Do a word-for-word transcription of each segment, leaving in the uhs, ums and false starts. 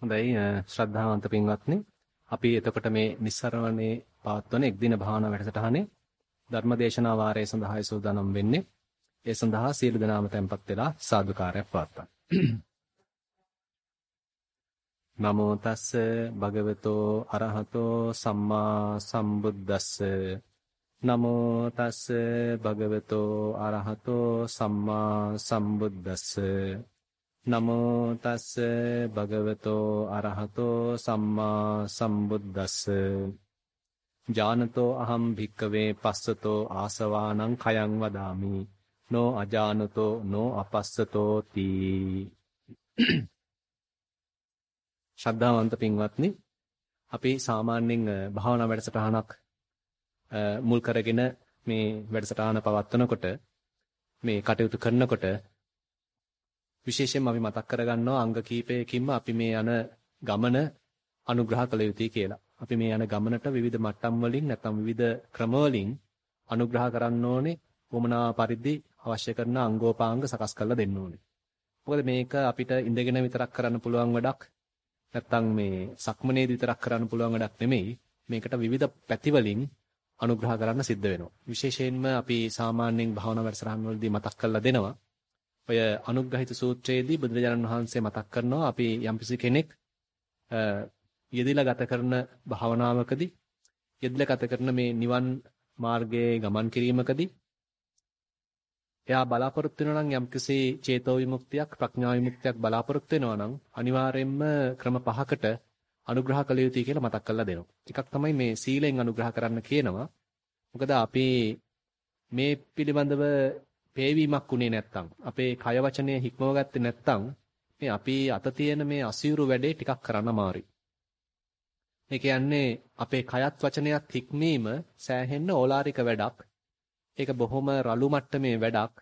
හොඳයි ශ්‍රද්ධාවන්ත පින්වත්නි අපි එතකොට මේ නිස්සරණේ පවත්වන එක් දින භාවනා වැඩසටහනේ ධර්මදේශනා වාරයේ සඳහායි සූදානම් වෙන්නේ. ඒ සඳහා සියලු දෙනාම tempත් වෙලා සාදුකාරයක් පවත්වන්න. නමෝ තස්ස භගවතෝ අරහතෝ සම්මා සම්බුද්දස්ස නමෝ තස්ස භගවතෝ අරහතෝ සම්මා සම්බුද්දස්ස නමෝ තස්ස භගවතෝ අරහතෝ සම්මා සම්බුද්දස්ස ජානතෝ අහම් භික්කවේ පස්සතෝ ආසවානං khයං වදාමි නෝ අජානතෝ නෝ අපස්සතෝ තී. ශ්‍රද්ධාවන්ත පින්වත්නි අපි සාමාන්‍යයෙන් භාවනා වැඩසටහනක් මුල් කරගෙන මේ වැඩසටහන පවත්වනකොට මේ කටයුතු කරනකොට විශේෂයෙන්ම අපි මතක් කරගන්නවා අංග කීපයකින්ම අපි මේ යන ගමන අනුග්‍රහ කළ යුතුයි කියලා. අපි මේ යන ගමනට විවිධ මට්ටම් වලින් නැත්නම් විවිධ ක්‍රම වලින් අනුග්‍රහ කරන්න ඕනේ. වමනා පරිදි අවශ්‍ය කරන අංගෝපාංග සකස් කරලා දෙන්න ඕනේ. මොකද මේක අපිට ඉඳගෙන විතරක් කරන්න පුළුවන් වැඩක් නැත්නම් මේ සක්මනේදී විතරක් කරන්න පුළුවන් වැඩක් නෙමෙයි. මේකට විවිධ පැති වලින් අනුග්‍රහ කරන්න සිද්ධ වෙනවා. විශේෂයෙන්ම අපි සාමාන්‍යයෙන් භාවනා වැඩසටහන් වලදී මතක් කරලා දෙනවා. ඔය අනුග්‍රහිත සූත්‍රයේදී බුදුරජාණන් වහන්සේ මතක් කරනවා අපි යම්කිසි කෙනෙක් යෙදিলা ගත කරන භාවනාවකදී යෙදিলা ගත කරන මේ නිවන් මාර්ගයේ ගමන් කිරීමකදී එයා බලාපොරොත්තු වෙනවා නම් යම්කිසි චේතෝ විමුක්තියක් ප්‍රඥා විමුක්තියක් බලාපොරොත්තු වෙනවා නම් අනිවාර්යයෙන්ම ක්‍රම පහකට අනුග්‍රහ කළ යුතුයි කියලා මතක් කරලා දෙනවා. එකක් තමයි මේ සීලෙන් අනුග්‍රහ කරන්න කියනවා. මොකද අපි මේ පිළිබඳව පේවීමක් උනේ නැත්තම් අපේ කය වචනය හික්මව ගත්තේ නැත්තම් මේ අපි අත තියෙන මේ අසීරු වැඩේ ටිකක් කරන්න අමාරුයි. ඒ කියන්නේ අපේ කයත් වචනයත් හික්මීම සෑහෙන්න ඕලාරික වැඩක්. ඒක බොහොම රළු මට්ටමේ වැඩක්.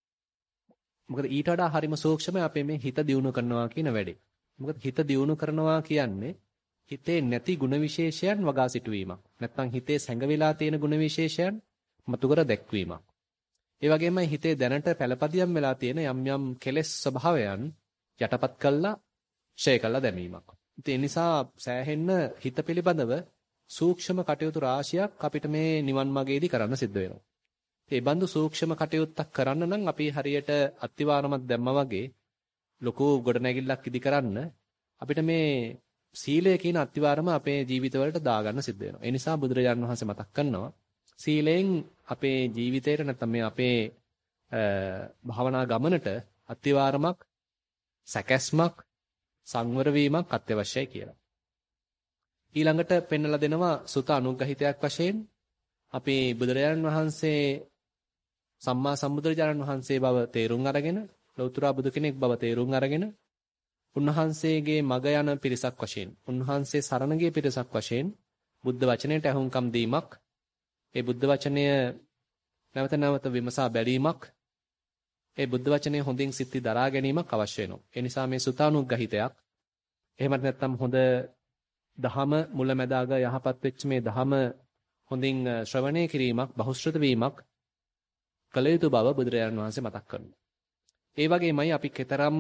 මොකද ඊට වඩා හරිම සූක්ෂමයි අපේ මේ හිත දියුණු කරනවා කියන වැඩේ. මොකද හිත දියුණු කරනවා කියන්නේ හිතේ නැති ಗುಣ විශේෂයන් වගා සිටුවීමක්. නැත්තම් හිතේ සැඟවිලා තියෙන ಗುಣ විශේෂයන් මතු කර දැක්වීමක්. ඒ වගේමයි හිතේ දැනට පළපදියම් වෙලා තියෙන යම් යම් කෙලෙස් ස්වභාවයන් යටපත් කළා ෂේ කළා දැමීමක්. ඒ නිසා සෑහෙන්න හිත පිළිබඳව සූක්ෂම කටයුතු රාශියක් අපිට මේ නිවන් මාර්ගයේදී කරන්න සිද්ධ වෙනවා. ඒ බඳු සූක්ෂම කටයුත්තක් කරන්න නම් අපි හරියට අත්තිවාරමක් දැම්මා වගේ ලොකු ගොඩනැගිල්ලක් ඉදි කරන්න අපිට මේ සීලය කියන අත්තිවාරම අපේ ජීවිතවලට දාගන්න සිද්ධ වෙනවා. ඒ නිසා බුදුරජාණන් වහන්සේ මතක් කරනවා සීලෙන් අපේ ජීවිතේට නැත්නම් මේ අපේ භාවනා ගමනට අත්තිවාරමක් සැකැස්මක් සංවර වීමක් අත්‍යවශ්‍යයි කියලා. ඊළඟට පෙන්වලා දෙනවා සුත අනුග්‍රහිතයක් වශයෙන් අපි බුදුරජාණන් වහන්සේ සම්මා සම්බුදුරජාණන් වහන්සේ බව තේරුම් අරගෙන ලෞතර බුදු කෙනෙක් බව තේරුම් අරගෙන උන්වහන්සේගේ මග යන පිරිසක් වශයෙන් උන්වහන්සේ සරණ ගිය පිරිසක් වශයෙන් බුද්ධ වචනයට අහුම්කම් දීමක් ඒ බුද්ධ වචනය නැවත නැවත විමසා බැලීමක් ඒ බුද්ධ වචනය හොඳින් සිත්ති දරා ගැනීමක් අවශ්‍ය වෙනවා. ඒ නිසා මේ සුතානුග්‍රහිතයක් එහෙමත් නැත්නම් හොඳ දහම මුලැමැදාග යහපත් වෙච්ච මේ දහම හොඳින් ශ්‍රවණය කිරීමක් බහුශ්‍රත වීමක් කළ යුතු බව බුදුරජාණන් වහන්සේ මතක් කරනවා. ඒ වගේමයි අපි කතරම්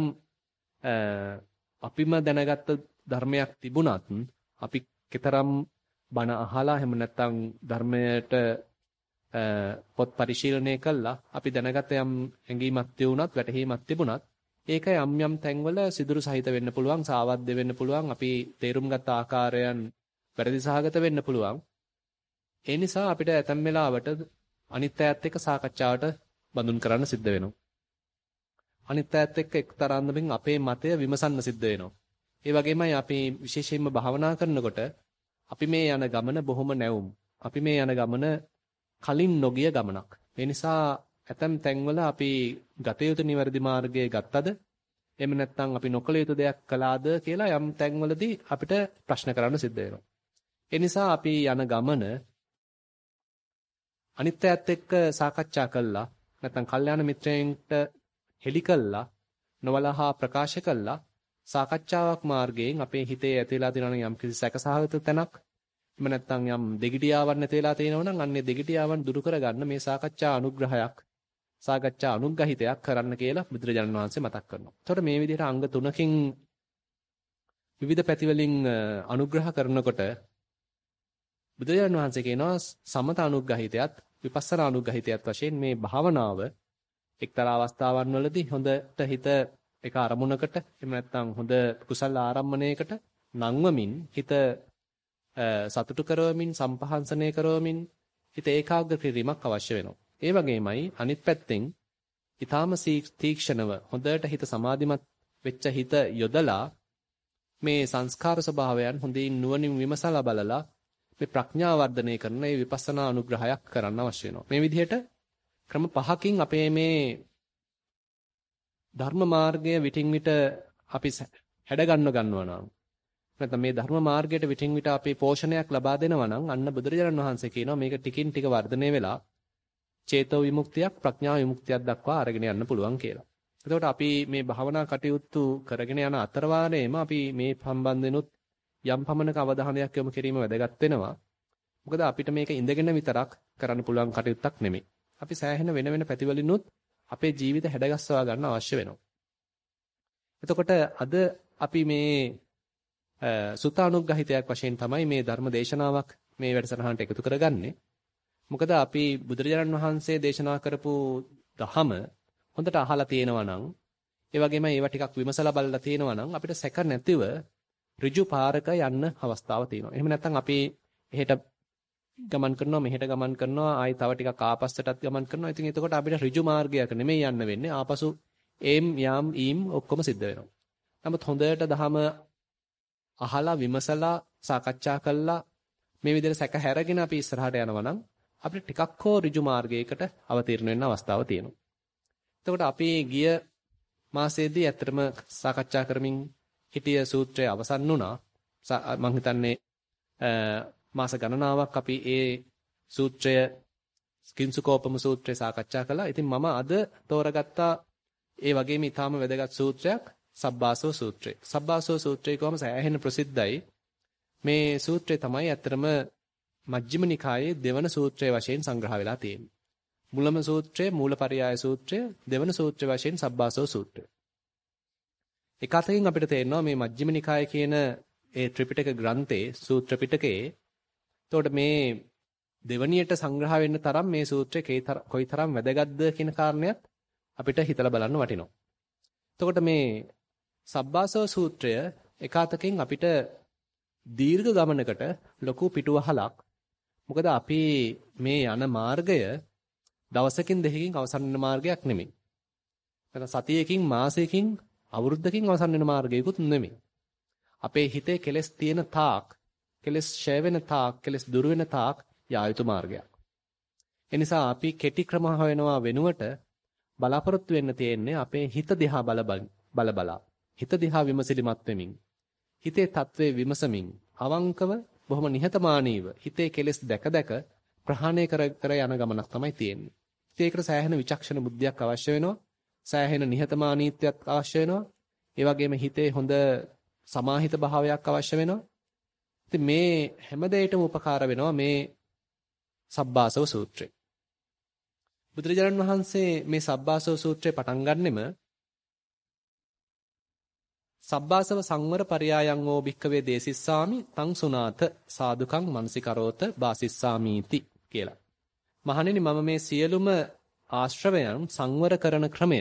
අපිම දැනගත්ත ධර්මයක් තිබුණත් අපි කතරම් බණ අහලා එහෙම නැත්නම් ධර්මයට පොත් පරිශීලනය කළා අපි දැනගත යම් හැඟීමක් තියුණත් වැටහීමක් තිබුණත් ඒක යම් යම් තැන්වල සිදුරු සහිත වෙන්න පුළුවන් සාවද්ද වෙන්න පුළුවන් අපි තේරුම් ගත්ත ආකාරයන් වැරදි සහගත වෙන්න පුළුවන්. ඒ නිසා අපිට ඇතැම් වෙලාවට අනිත් අයත් එක්ක සාකච්ඡාවට බඳුන් කරන්න සිද්ධ වෙනවා. අනිත් අයත් එක්ක එක්තරාන්දමින් අපේ මතය විමසන්න සිද්ධ වෙනවා. ඒ වගේමයි අපි විශේෂයෙන්ම භාවනා කරනකොට අපි මේ යන ගමන බොහොම නැවුම්. අපි මේ යන ගමන කලින් නොගිය ගමනක්. ඒ නිසා ඇතැම් තැන්වල අපි ගත යුතු නිවැරදි මාර්ගයේ ගත්තද එහෙම නැත්නම් අපි නොකළ යුතු දෙයක් කළාද කියලා යම් තැන්වලදී අපිට ප්‍රශ්න කරන්න සිද්ධ වෙනවා. ඒ නිසා අපි යන ගමන අනිත්‍යයත් එක්ක සාකච්ඡා කළා නැත්නම් කල්යාණ මිත්‍රයන්ට හෙළි කළා නොවලහා ප්‍රකාශ කළා සාකච්ඡාවක් මාර්ගයෙන් අපේ හිතේ ඇති වෙලා තියෙන යම් කිසි සැකසහගත තැනක් එහෙම නැත්නම් යම් දෙගිඩියාවක් නැති වෙලා තියෙනවා නම් අන්නේ දෙගිඩියාවන් දුරු කරගන්න මේ සාකච්ඡා අනුග්‍රහයක් සාකච්ඡා අනුග්‍රහිතයක් කරන්න කියලා බුදුරජාණන් වහන්සේ මතක් කරනවා. එතකොට මේ විදිහට අංග තුනකින් විවිධ පැති වලින් අනුග්‍රහ කරනකොට බුදුරජාණන් වහන්සේ කියනවා සමත අනුග්‍රහිතයත් විපස්සනා අනුග්‍රහිතයත් වශයෙන් මේ භාවනාව එක්තරා අවස්ථාවන් වලදී හොඳට හිත එක අරමුණකට එහෙම නැත්නම් හොඳ කුසල ආරම්මණයකට නංවමින් හිත සතුටු කරවමින් සම්පහන්සනය කරවමින් හිත ඒකාග්‍ර කිරීමක් අවශ්‍ය වෙනවා. ඒ වගේමයි අනිත් පැත්තෙන් ඊටාම තීක්ෂණව හොඳට හිත සමාධිමත් වෙච්ච හිත යොදලා මේ සංස්කාර ස්වභාවයන් හොඳින් නුවණින් විමසලා බලලා මේ ප්‍රඥාව වර්ධනය කරන මේ විපස්සනා අනුග්‍රහයක් කරන්න අවශ්‍ය වෙනවා. මේ විදිහට ක්‍රම පහකින් අපේ මේ ධර්ම මාර්ගය විටින් විට අපි හැඩ ගන්න ගන්නවා නම් නැත්නම් මේ ධර්ම මාර්ගයට විටින් විට අපි පෝෂණයක් ලබා දෙනවා නම් අන්න බුදුරජාණන් වහන්සේ කියනවා මේක ටිකින් ටික වර්ධනය වෙලා චේතෝ විමුක්තියක් ප්‍රඥා විමුක්තියක් දක්වා අරගෙන යන්න පුළුවන් කියලා. එතකොට අපි මේ භාවනා කටයුතු කරගෙන යන අතරවාරයේම අපි මේ සම්බන්ධෙනුත් යම් පමණක අවධානයක් යොමු කිරීම වැදගත් වෙනවා. මොකද අපිට මේක ඉඳගෙන විතරක් කරන්න පුළුවන් කටයුත්තක් නෙමෙයි. අපි සෑහෙන වෙන වෙන පැතිවලිනුත් අපේ ජීවිත හැඩගස්වා ගන්න අවශ්‍ය වෙනවා. එතකොට අද අපි මේ සුතානුග්‍රහිතයක් වශයෙන් තමයි මේ ධර්ම දේශනාවක් මේ වැඩසටහනට එකතු කරගන්නේ. මොකද අපි බුදුරජාණන් වහන්සේ දේශනා කරපු දහම හොඳට අහලා තියෙනවා නම් ඒ වගේම ඒවා ටිකක් විමසලා බලලා තියෙනවා නම් අපිට සැක නැතිව ඍජු පාරක යන්න අවස්ථාවක් තියෙනවා. එහෙම නැත්නම් අපි එහෙට ගමන් කරනවා මෙහෙට ගමන් කරනවා ආයි තව ටිකක් ආපස්සටත් ගමන් කරනවා. ඉතින් එතකොට අපිට ඍජු මාර්ගයක නෙමෙයි යන්න වෙන්නේ. ආපසු එම් යාම් ඊම් ඔක්කොම සිද්ධ වෙනවා. නමුත් හොඳට දහම අහලා විමසලා සාකච්ඡා කළා මේ විදිහට සැක හැරගෙන අපි ඉස්සරහට යනවා නම් අපිට ටිකක් හෝ ඍජු මාර්ගයකට අවතීර්ණ වෙන්න අවස්ථාවක් තියෙනවා. එතකොට අපි ගිය මාසයේදී ඇත්තටම සාකච්ඡා කරමින් හිටිය සූත්‍රය අවසන් වුණා. මම හිතන්නේ මාස ගණනාවක් අපි ඒ සූත්‍රය කිංසුකෝපම සූත්‍රය සාකච්ඡා කළා. ඉතින් මම අද තෝරගත්තා ඒ වගේම ඊටාම වැදගත් සූත්‍රයක් සබ්බාසව සූත්‍රය. සබ්බාසව සූත්‍රය කොහොම සෑහෙන ප්‍රසිද්ධයි. මේ සූත්‍රය තමයි ඇත්තටම මජ්ක්‍ධිම නිකායේ දෙවන සූත්‍රය වශයෙන් සංග්‍රහ වෙලා තියෙන්නේ. මුලම සූත්‍රය, මූලපරියාය සූත්‍රය, දෙවන සූත්‍රය වශයෙන් සබ්බාසව සූත්‍රය. එක අතකින් අපිට තේරෙනවා මේ මජ්ක්‍ධිම නිකාය කියන ඒ ත්‍රිපිටක ග්‍රන්ථයේ සූත්‍ර පිටකයේ එතකොට මේ දෙවණියට සංග්‍රහ වෙන්න තරම් මේ සූත්‍රය කොයිතරම් වැදගත්ද කියන කාරණයක් අපිට හිතලා බලන්න වටිනවා. එතකොට මේ සබ්බාසව සූත්‍රය එක අතකින් අපිට දීර්ඝ ගමනකට ලොකු පිටුවහලක්. මොකද අපි මේ යන මාර්ගය දවසකින් දෙකකින් අවසන් වෙන මාර්ගයක් නෙමෙයි. නැත්නම් සතියකින් මාසයකින් අවුරුද්දකින් අවසන් වෙන මාර්ගයකුත් නෙමෙයි. අපේ හිතේ කෙලෙස් තියෙන තාක්, කෙලෙස් ඡය වෙන තාක්, කෙලෙස් දුරු වෙන තාක් යා යුතු මාර්ගයක්. ඒ නිසා අපි කෙටි ක්‍රම හොයනවා වෙනුවට බලාපොරොත්තු වෙන්න තියෙන්නේ අපේ හිත දිහා බල බල බලා. හිත දිහා විමසිලිමත් වෙමින්, හිතේ తත්වේ විමසමින්, අවංකව බොහොම නිහතමානීව හිතේ කෙලෙස් දැක දැක ප්‍රහාණය කර කර යන ගමනක් තමයි තියෙන්නේ. ඒකට සෑහෙන විචක්ෂණ බුද්ධියක් අවශ්‍ය වෙනවා. සෑහෙන නිහතමානීත්වයක් අවශ්‍ය වෙනවා. ඒ වගේම හිතේ හොඳ සමාහිත භාවයක් අවශ්‍ය වෙනවා. ඉතින් මේ හැම දෙයකටම උපකාර වෙනවා මේ සබ්බාසව සූත්‍රය. බුදුරජාණන් වහන්සේ මේ සබ්බාසව සූත්‍රය පටන් ගන්නෙම සබ්බාසව සංවර පරයායන් වූ භික්කවේ දේසිස්සාමි තං සුනාත සාදුකං මනසිකරෝත වාසිස්සාමීති කියලා. මහණෙනි මම මේ සියලුම ආශ්‍රවයන් සංවර කරන ක්‍රමය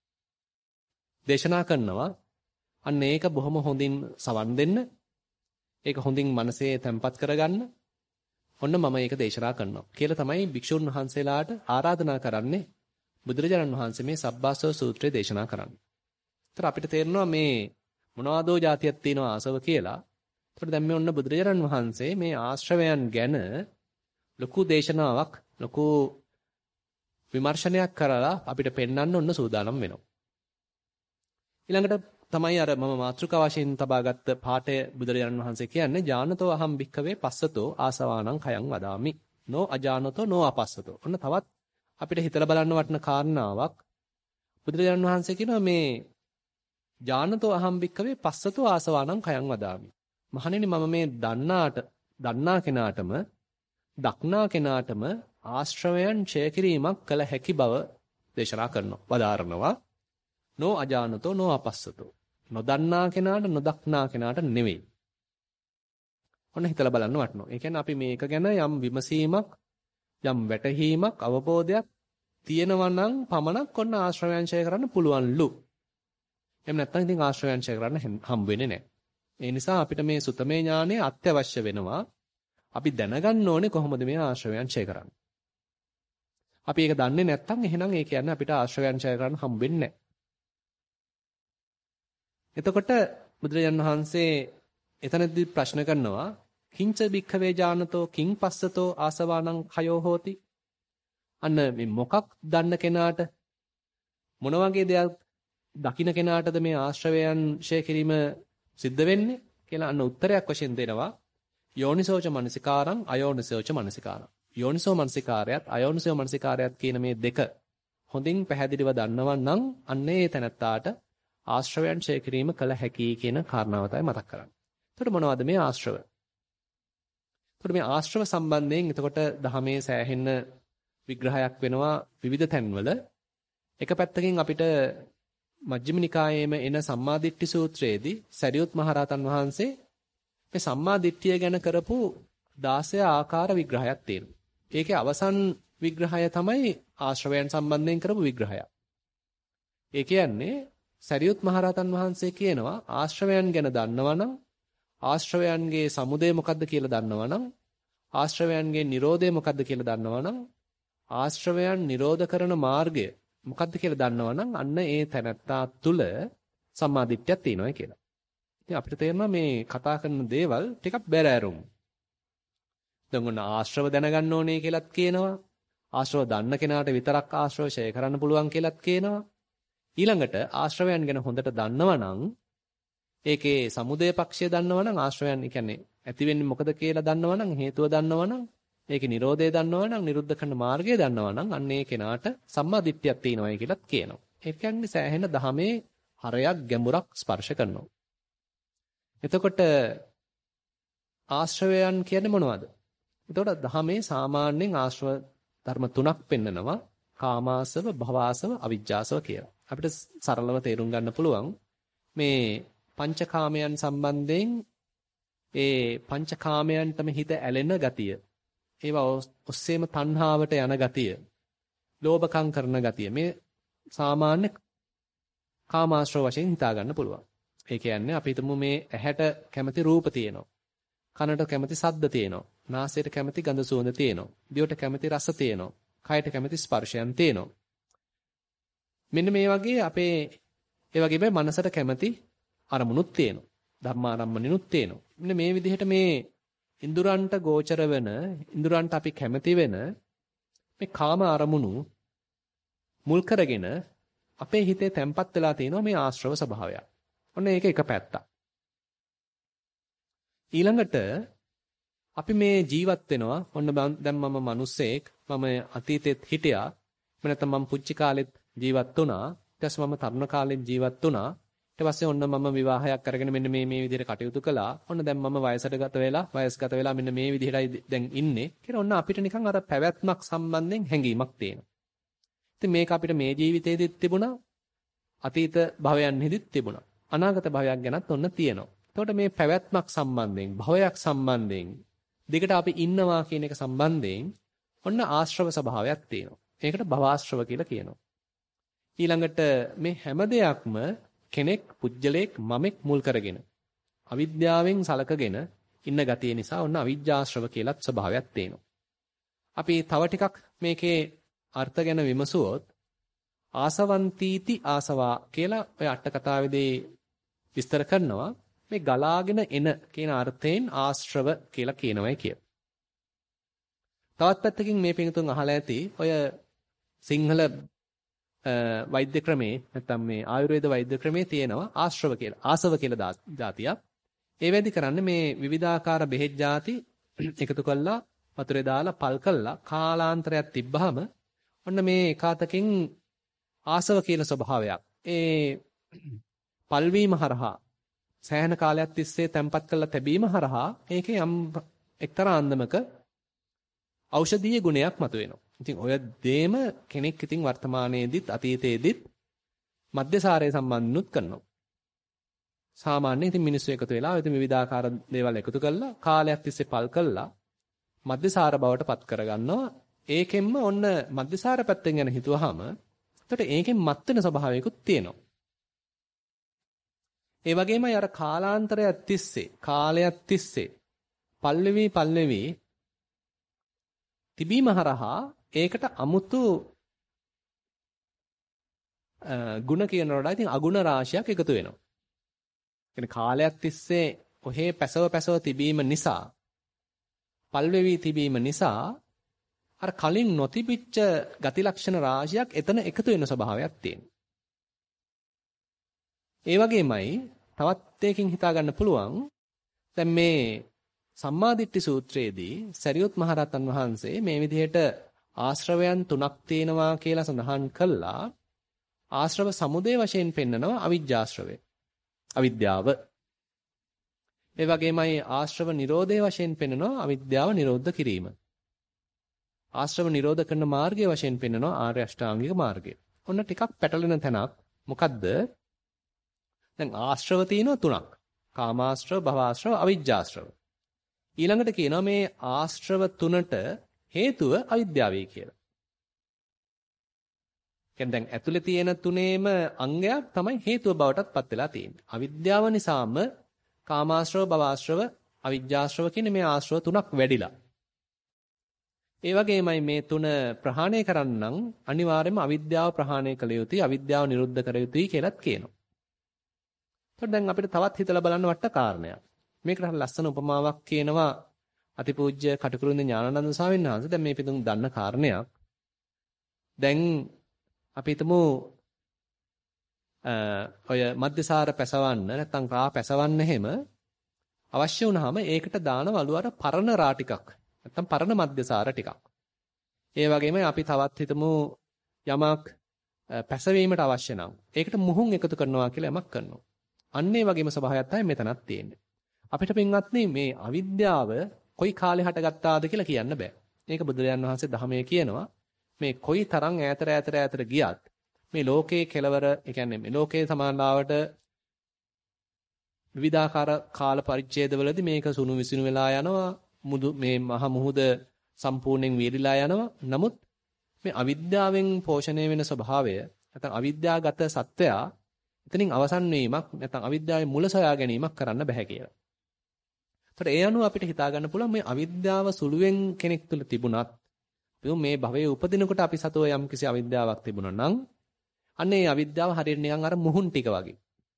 දේශනා කරනවා. අන්න ඒක බොහොම හොඳින් සවන් දෙන්න. ඒක හොඳින් මනසේ තැම්පත් කරගන්න. ඔන්න මම ඒක දේශනා කරනවා කියලා තමයි භික්ෂුන් වහන්සේලාට ආරාධනා කරන්නේ බුදුරජාණන් වහන්සේ මේ සබ්බාසව සූත්‍රය දේශනා කරන්නේ. ඒතර අපිට තේරෙනවා මේ මොනවාදෝ જાතියක් තියෙනවා ආසව කියලා. ඒතර දැන් මේ ඔන්න බුදුරජාණන් වහන්සේ මේ ආශ්‍රවයන් ගැන ලොකු දේශනාවක්, ලොකු විමර්ශනයක් කරලා අපිට පෙන්වන්න ඔන්න සූදානම් වෙනවා. ඊළඟට තමයි අර මම මාතෘකා වශයෙන් තබාගත්ත පාඨය බුදුරජාණන් වහන්සේ කියන්නේ ඥානතෝ අහම් භික්ඛවේ පස්සතෝ ආසවානං khයං වදාමි. නෝ අජානතෝ නෝ අපස්සතෝ. ඔන්න තවත් අපිට හිතලා බලන්න වටින කාරණාවක් බුදුරජාණන් වහන්සේ කියනවා මේ ඥානතෝ අහම් භික්ඛවේ පස්සතෝ ආසවානං khයං වදාමි. මහණෙනි මම මේ දන්නාට දන්නා කෙනාටම දක්නා කෙනාටම ආශ්‍රවයන් ඡය කිරීමක් කළ හැකි බව දේශනා කරනවා. වදාරනවා. නෝ අජානතෝ නෝ අපස්සතෝ. නොදන්නා කෙනාට නොදක්නා කෙනාට නෙවෙයි. ඔන්න හිතලා බලන්න වටනවා. ඒ කියන්නේ අපි මේක ගැන යම් විමසීමක්, යම් වැටහීමක්, අවබෝධයක් තියෙනවා නම් පමණක් ඔන්න ආශ්‍රවයන්ශය කරන්න පුළුවන්ලු. එහෙම නැත්නම් ඉතින් ආශ්‍රවයන්ශය කරන්න හම්බ වෙන්නේ නැහැ. ඒ නිසා අපිට මේ සුතමේ ඥානය අත්‍යවශ්‍ය වෙනවා. අපි දැනගන්න ඕනේ කොහොමද මේ ආශ්‍රවයන්ශය කරන්නේ. අපි ඒක දන්නේ නැත්නම් එහෙනම් ඒ කියන්නේ අපිට ආශ්‍රවයන්ශය කරන්න හම්බ වෙන්නේ නැහැ. එතකොට බුදුරජාණන් වහන්සේ එතනදී ප්‍රශ්න කරනවා කිංච භික්ඛවේ ඥානතෝ කිං පස්සතෝ ආසවානං khයෝ හෝති. අන්න මේ මොකක් දන්න කෙනාට මොන වගේ දෙයක් දකින්න කෙනාටද මේ ආශ්‍රවයන් ඡය කිරීම සිද්ධ වෙන්නේ කියලා අන්න උත්තරයක් වශයෙන් දෙනවා. යෝනිසෝච මනසිකාරං අයෝනිසෝච මනසිකාරං. යෝනිසෝ මනසිකාරයත් අයෝනිසෝ මනසිකාරයත් කියන මේ දෙක හොඳින් පැහැදිලිව දන්නවා නම් අන්නේ තැනත්තාට ආශ්‍රවයන් ඡය කිරීම කළ හැකි කියන කාරණාව තමයි මතක් කරන්නේ. එතකොට මොනවද මේ ආශ්‍රව? එතකොට මේ ආශ්‍රව සම්බන්ධයෙන් එතකොට දහමේ සෑහෙන්න විග්‍රහයක් වෙනවා විවිධ තැන්වල. එක පැත්තකින් අපිට මජ්ක්‍ධිම නිකායේම එන සම්මාදිට්ඨි සූත්‍රයේදී සරියුත් මහරහතන් වහන්සේ මේ සම්මාදිට්ඨිය ගැන කරපු දාසය ආකාර විග්‍රහයක් තියෙනවා. ඒකේ අවසන් විග්‍රහය තමයි ආශ්‍රවයන් සම්බන්ධයෙන් කරපු විග්‍රහය. ඒ කියන්නේ සරියුත් මහරහතන් වහන්සේ කියනවා ආශ්‍රවයන් ගැන දන්නවනම් ආශ්‍රවයන්ගේ සමුදය මොකක්ද කියලා දන්නවනම් ආශ්‍රවයන්ගේ Nirodha මොකක්ද කියලා දන්නවනම් ආශ්‍රවයන් නිරෝධ කරන මාර්ගය මොකක්ද කියලා දන්නවනම් අන්න ඒ තැනත්තා තුල සම්මාදිට්ඨියක් තියෙනවා කියලා. ඉතින් අපිට තේරෙනවා මේ කතා කරන දේවල් ටිකක් බැරෑරුම්. දැන් ඔන්න ආශ්‍රව දැනගන්න ඕනේ කියලාත් කියනවා. ආශ්‍රව දන්න කෙනාට විතරක් ආශ්‍රව ඡය කරන්න පුළුවන් කියලාත් කියනවා. ඊළඟට ආශ්‍රවයන් ගැන හොඳට දන්නවනම් ඒකේ සමුදය පක්ෂය දන්නවනම් ආශ්‍රවයන් කියන්නේ ඇති වෙන්නේ මොකද කියලා දන්නවනම් හේතුව දන්නවනම් ඒකේ Nirodhe දන්නවනම් නිරුද්ධ කරන මාර්ගය දන්නවනම් අන්න ඒ කෙනාට සම්මා දිට්ඨියක් තියෙනවායි කියලාත් කියනවා. ඒ කියන්නේ සෑහෙන දහමේ හරයක් ගැඹුරක් ස්පර්ශ කරනවා. එතකොට ආශ්‍රවයන් කියන්නේ මොනවද? එතකොට දහමේ සාමාන්‍යයෙන් ආශ්‍රව ධර්ම තුනක් පෙන්නනවා. කාමාසව, භවආසව, අවිජ්ජාසව කියලා. අපිට සරලව තේරුම් ගන්න පුළුවන් මේ පංචකාමයන් සම්බන්ධයෙන් ඒ පංචකාමයන්ටම හිත ඇලෙන ගතිය. ඒවා ඔස්සේම තණ්හාවට යන ගතිය. ලෝභකම් කරන ගතිය. මේ සාමාන්‍ය කාමාශ්‍රව වශයෙන් හිතා ගන්න පුළුවන්. ඒ කියන්නේ අපි හිතමු මේ ඇහැට කැමති රූප තියෙනවා. කනට කැමති ශබ්ද තියෙනවා. නාසයට කැමති ගඳ සුවඳ තියෙනවා. දිවට කැමති රස තියෙනවා. කයට කැමති ස්පර්ශයන් තියෙනවා. මෙන්න මේ වගේ අපේ ඒ වගේම මනසට කැමති අරමුණුත් තියෙනවා. ධර්මාරම්මණිනුත් තියෙනවා. මෙන්න මේ විදිහට මේ ඉන්ද්‍රයන්ට ගෝචර වෙන ඉන්ද්‍රයන්ට අපි කැමති වෙන මේ කාම අරමුණු මුල් කරගෙන අපේ හිතේ තැම්පත් වෙලා තියෙනවා මේ ආශ්‍රව ස්වභාවය. ඔන්න ඒක එක පැත්තක්. ඊළඟට අපි මේ ජීවත් වෙනවා. ඔන්න දැන් මම මිනිස්සෙක්. මම අතීතෙත් හිටියා. මම නැත්නම් මම පුංචි කාලෙත් ජීවත් වුණා. ඊට පස්සේ මම තරුණ කාලෙත් ජීවත් වුණා. ඊට පස්සේ ඔන්න මම විවාහයක් කරගෙන මෙන්න මේ මේ විදිහට කටයුතු කළා. ඔන්න දැන් මම වයසට ගත වෙලා වයස්ගත වෙලා මෙන්න මේ විදිහටයි දැන් ඉන්නේ. කියලා ඔන්න අපිට නිකන් අර පැවැත්මක් සම්බන්ධයෙන් හැඟීමක් තියෙනවා. ඉතින් මේක අපිට මේ ජීවිතේදීත් තිබුණා. අතීත භවයන්හිදීත් තිබුණා. අනාගත භවයක් ගැනත් ඔන්න තියෙනවා. එතකොට මේ පැවැත්මක් සම්බන්ධයෙන් භවයක් සම්බන්ධයෙන් දෙකට අපි ඉන්නවා කියන එක සම්බන්ධයෙන් ඔන්න ආශ්‍රව ස්වභාවයක් තියෙනවා. ඒකට භවආශ්‍රව කියලා කියනවා. ඊළඟට මේ හැම දෙයක්ම කෙනෙක් පුජ්‍යලයක් මමෙක් මුල් කරගෙන අවිද්‍යාවෙන් සලකගෙන ඉන්න ගතිය නිසා ඔන්න අවිජ්ජාශ්‍රව කියලාත් ස්වභාවයක් තියෙනවා. අපි තව ටිකක් මේකේ අර්ථ ගැන විමසුවොත් ආසවන්තීති ආසවා කියලා ඔය අට කතාවේදී විස්තර කරනවා. මේ ගලාගෙන එන කියන අර්ථයෙන් ආශ්‍රව කියලා කියනවායි කිය. තවත් පැත්තකින් මේ පිටුතුන් අහලා ඇති ඔය සිංහල වෛද්‍ය ක්‍රමේ නැත්නම් මේ ආයුර්වේද වෛද්‍ය ක්‍රමේ තියෙනවා ආශ්‍රව කියලා. ආසව කියලා જાතියක්. ඒ වෙදි කරන්නේ මේ විවිධාකාර බෙහෙත් ಜಾති එකතු කළා වතුරේ දාලා පල් කළා කාලාන්තරයක් තිබ්බහම ඔන්න මේ එකාතකින් ආසව කියන ස්වභාවයක්. ඒ පල්වීම හරහා සෑහෙන කාලයක් තිස්සේ තැම්පත් කරලා තැබීම හරහා ඒකේ යම් එක්තරා අන්දමක ඖෂධීය ගුණයක් මතුවෙනවා. ඉතින් ඔය දේම කෙනෙක් ඉතින් වර්තමානයේදීත් අතීතයේදීත් මධ්‍යසාරය සම්බන්ධනුත් කරනවා. සාමාන්‍යයෙන් ඉතින් මිනිස්සු එකතු වෙලා ඉතින් විවිධාකාර දේවල් එකතු කරලා කාලයක් තිස්සේ පල් කළා මධ්‍යසාර බවට පත් කරගන්නවා. ඒකෙන්ම ඔන්න මධ්‍යසාර පැත්තෙන් ගැන හිතුවාම එතකොට ඒකෙන් මත් වෙන ස්වභාවයකුත් තියෙනවා. ඒ වගේමයි අර කාලාන්තරයක් තිස්සේ කාලයක් තිස්සේ පල්වෙවි පල්වෙවි තිබීම හරහා ඒකට අමුතු ගුණ කියනකොට ඉතින් අගුණ රාශියක් එකතු වෙනවා. කියන්නේ කාලයක් තිස්සේ ඔහේ පැසව පැසව තිබීම නිසා පල්වෙවි තිබීම නිසා අර කලින් නොතිබිච්ච ගති ලක්ෂණ රාශියක් එතන එකතු වෙන ස්වභාවයක් තියෙනවා. ඒ වගේමයි තවත් දෙයකින් හිතා ගන්න පුළුවන් දැන් මේ සම්මාදිට්ඨි සූත්‍රයේදී සරියුත් මහරහතන් වහන්සේ මේ විදිහට ආශ්‍රවයන් තුනක් තියෙනවා කියලා සඳහන් කළා. ආශ්‍රව සමුදය වශයෙන් පෙන්නනවා අවිජ්ජාශ්‍රවය. අවිද්‍යාව. ඒ වගේමයි ආශ්‍රව නිරෝධය වශයෙන් පෙන්නනවා අවිද්‍යාව නිරෝධ කිරීම. ආශ්‍රව නිරෝධ කරන මාර්ගය වශයෙන් පෙන්නනවා ආර්ය අෂ්ටාංගික මාර්ගය. ඔන්න ටිකක් පැටලෙන තැනක්. මොකද්ද? දැන් ආශ්‍රව තියෙනවා තුනක්. කාමාශ්‍රව, භවආශ්‍රව, අවිජ්ජාශ්‍රව. ඊළඟට කියනවා මේ ආශ්‍රව තුනට හේතුව අවිද්‍යාවයි කියලා. කියන්නේ දැන් ඇතුලේ තියෙන තුනේම අංගයක් තමයි හේතුව බවටත් පත් වෙලා තියෙන්නේ. අවිද්‍යාව නිසාම කාමාශ්‍රව, භවආශ්‍රව, අවිජ්ජාශ්‍රව කියන මේ ආශ්‍රව තුනක් වැඩිලා. ඒ වගේමයි මේ තුන ප්‍රහාණය කරන්නම් අනිවාර්යයෙන්ම අවිද්‍යාව ප්‍රහාණය කළ යුතුයි, අවිද්‍යාව නිරුද්ධ කර යුතුයි කියලාත් කියනවා. එතකොට දැන් අපිට තවත් හිතලා බලන්න වට කාරණයක්. මේකට ලස්සන උපමාවක් කියනවා අතිපූජ්‍ය කටුකුරුන්දේ ඥානানন্দ ස්වාමීන් වහන්සේ. දැන් මේ පිටුම් දන්න කාරණයක්. දැන් අපි හිතමු ඔය මධ්‍යසාර පැසවන්න නැත්නම් රා පැසවන්න එහෙම අවශ්‍ය වුණාම ඒකට දානවලු අර පරණ රා ටිකක්. නැත්නම් පරණ මධ්‍යසාර ටිකක්. ඒ වගේම අපි තවත් හිතමු යමක් පැසවීමට අවශ්‍ය නම් ඒකට මුහුන් එකතු කරනවා කියලා යමක් කරනවා. අන්න ඒ වගේම ස්වභාවයක් තමයි මෙතනත් තියෙන්නේ. අපිට පින්වත්නි මේ අවිද්‍යාව කොයි කාලේ හටගත්තාද කියලා කියන්න බෑ. මේක බුදුරජාන් වහන්සේ ධර්මයේ කියනවා. මේ කොයි තරම් ඈතට ඈතට ඈතට ගියත් මේ ලෝකයේ කෙලවර, ඒ කියන්නේ මේ ලෝකයේ සමානලාවට විවිධාකාර කාල පරිච්ඡේදවලදී මේක සුණු විසිනු වෙලා යනවා. මුදු මේ මහ මුහුද සම්පූර්ණයෙන් වීරිලා යනවා. නමුත් මේ අවිද්‍යාවෙන් පෝෂණය වෙන ස්වභාවය නැත්නම් අවිද්‍යාගත සත්වයා එතනින් අවසන් වීමක් නැත්නම් අවිද්‍යාවේ මුල සොයා ගැනීමක් කරන්න බෑ කියලා. ඒතර ඒ අනුව අපිට හිතා ගන්න පුළුවන් මේ අවිද්‍යාව සුළුවෙන් කෙනෙක් තුළ තිබුණත් මේ භවයේ උපදිනකොට අපි සතෝ යම් කිසි අවිද්‍යාවක් තිබුණා නම් අන්න ඒ අවිද්‍යාව හරියට නිකන් අර මුහුන් ටික වගේ.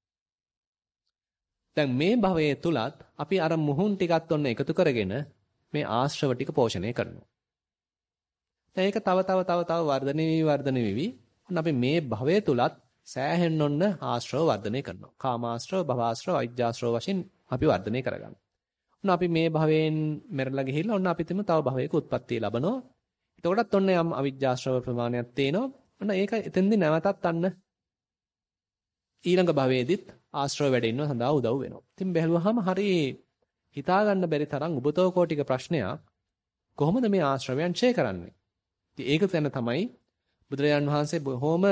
දැන් මේ භවයේ තුලත් අපි අර මුහුන් ටිකත් ඔන්න එකතු කරගෙන මේ ආශ්‍රව ටික පෝෂණය කරනවා. දැන් ඒක තව තව තව තව වර්ධනය වෙවි වර්ධනය වෙවි ඔන්න අපි මේ භවයේ තුලත් සෑහෙන්න ඔන්න ආශ්‍රව වර්ධනය කරනවා. කාමාශ්‍රව, භවආශ්‍රව, අවිජ්ජාශ්‍රව වශයෙන් අපි වර්ධනය කරගන්නවා. ඔන්න අපි මේ භවයෙන් මෙරලා ගිහිල්ලා ඔන්න අපි තව භවයක උත්පත්ති ලැබනවා. එතකොටත් ඔන්න යම් අවිජ්ජාශ්‍රව ප්‍රමාණයක් තේනවා. ඔන්න ඒක එතෙන්දී නැවතත් අන්න ඊළඟ භවයේදීත් ආශ්‍රව වැඩෙන්න සඳහා උදව් වෙනවා. ඉතින් බැලුවාම හරි හිතා ගන්න බැරි තරම් උබතෝ කෝටික ප්‍රශ්නයක් කොහොමද මේ ආශ්‍රවයන් ඡේ කරන්නේ? ඉතින් ඒක තැන තමයි බුදුරජාන් වහන්සේ බොහොම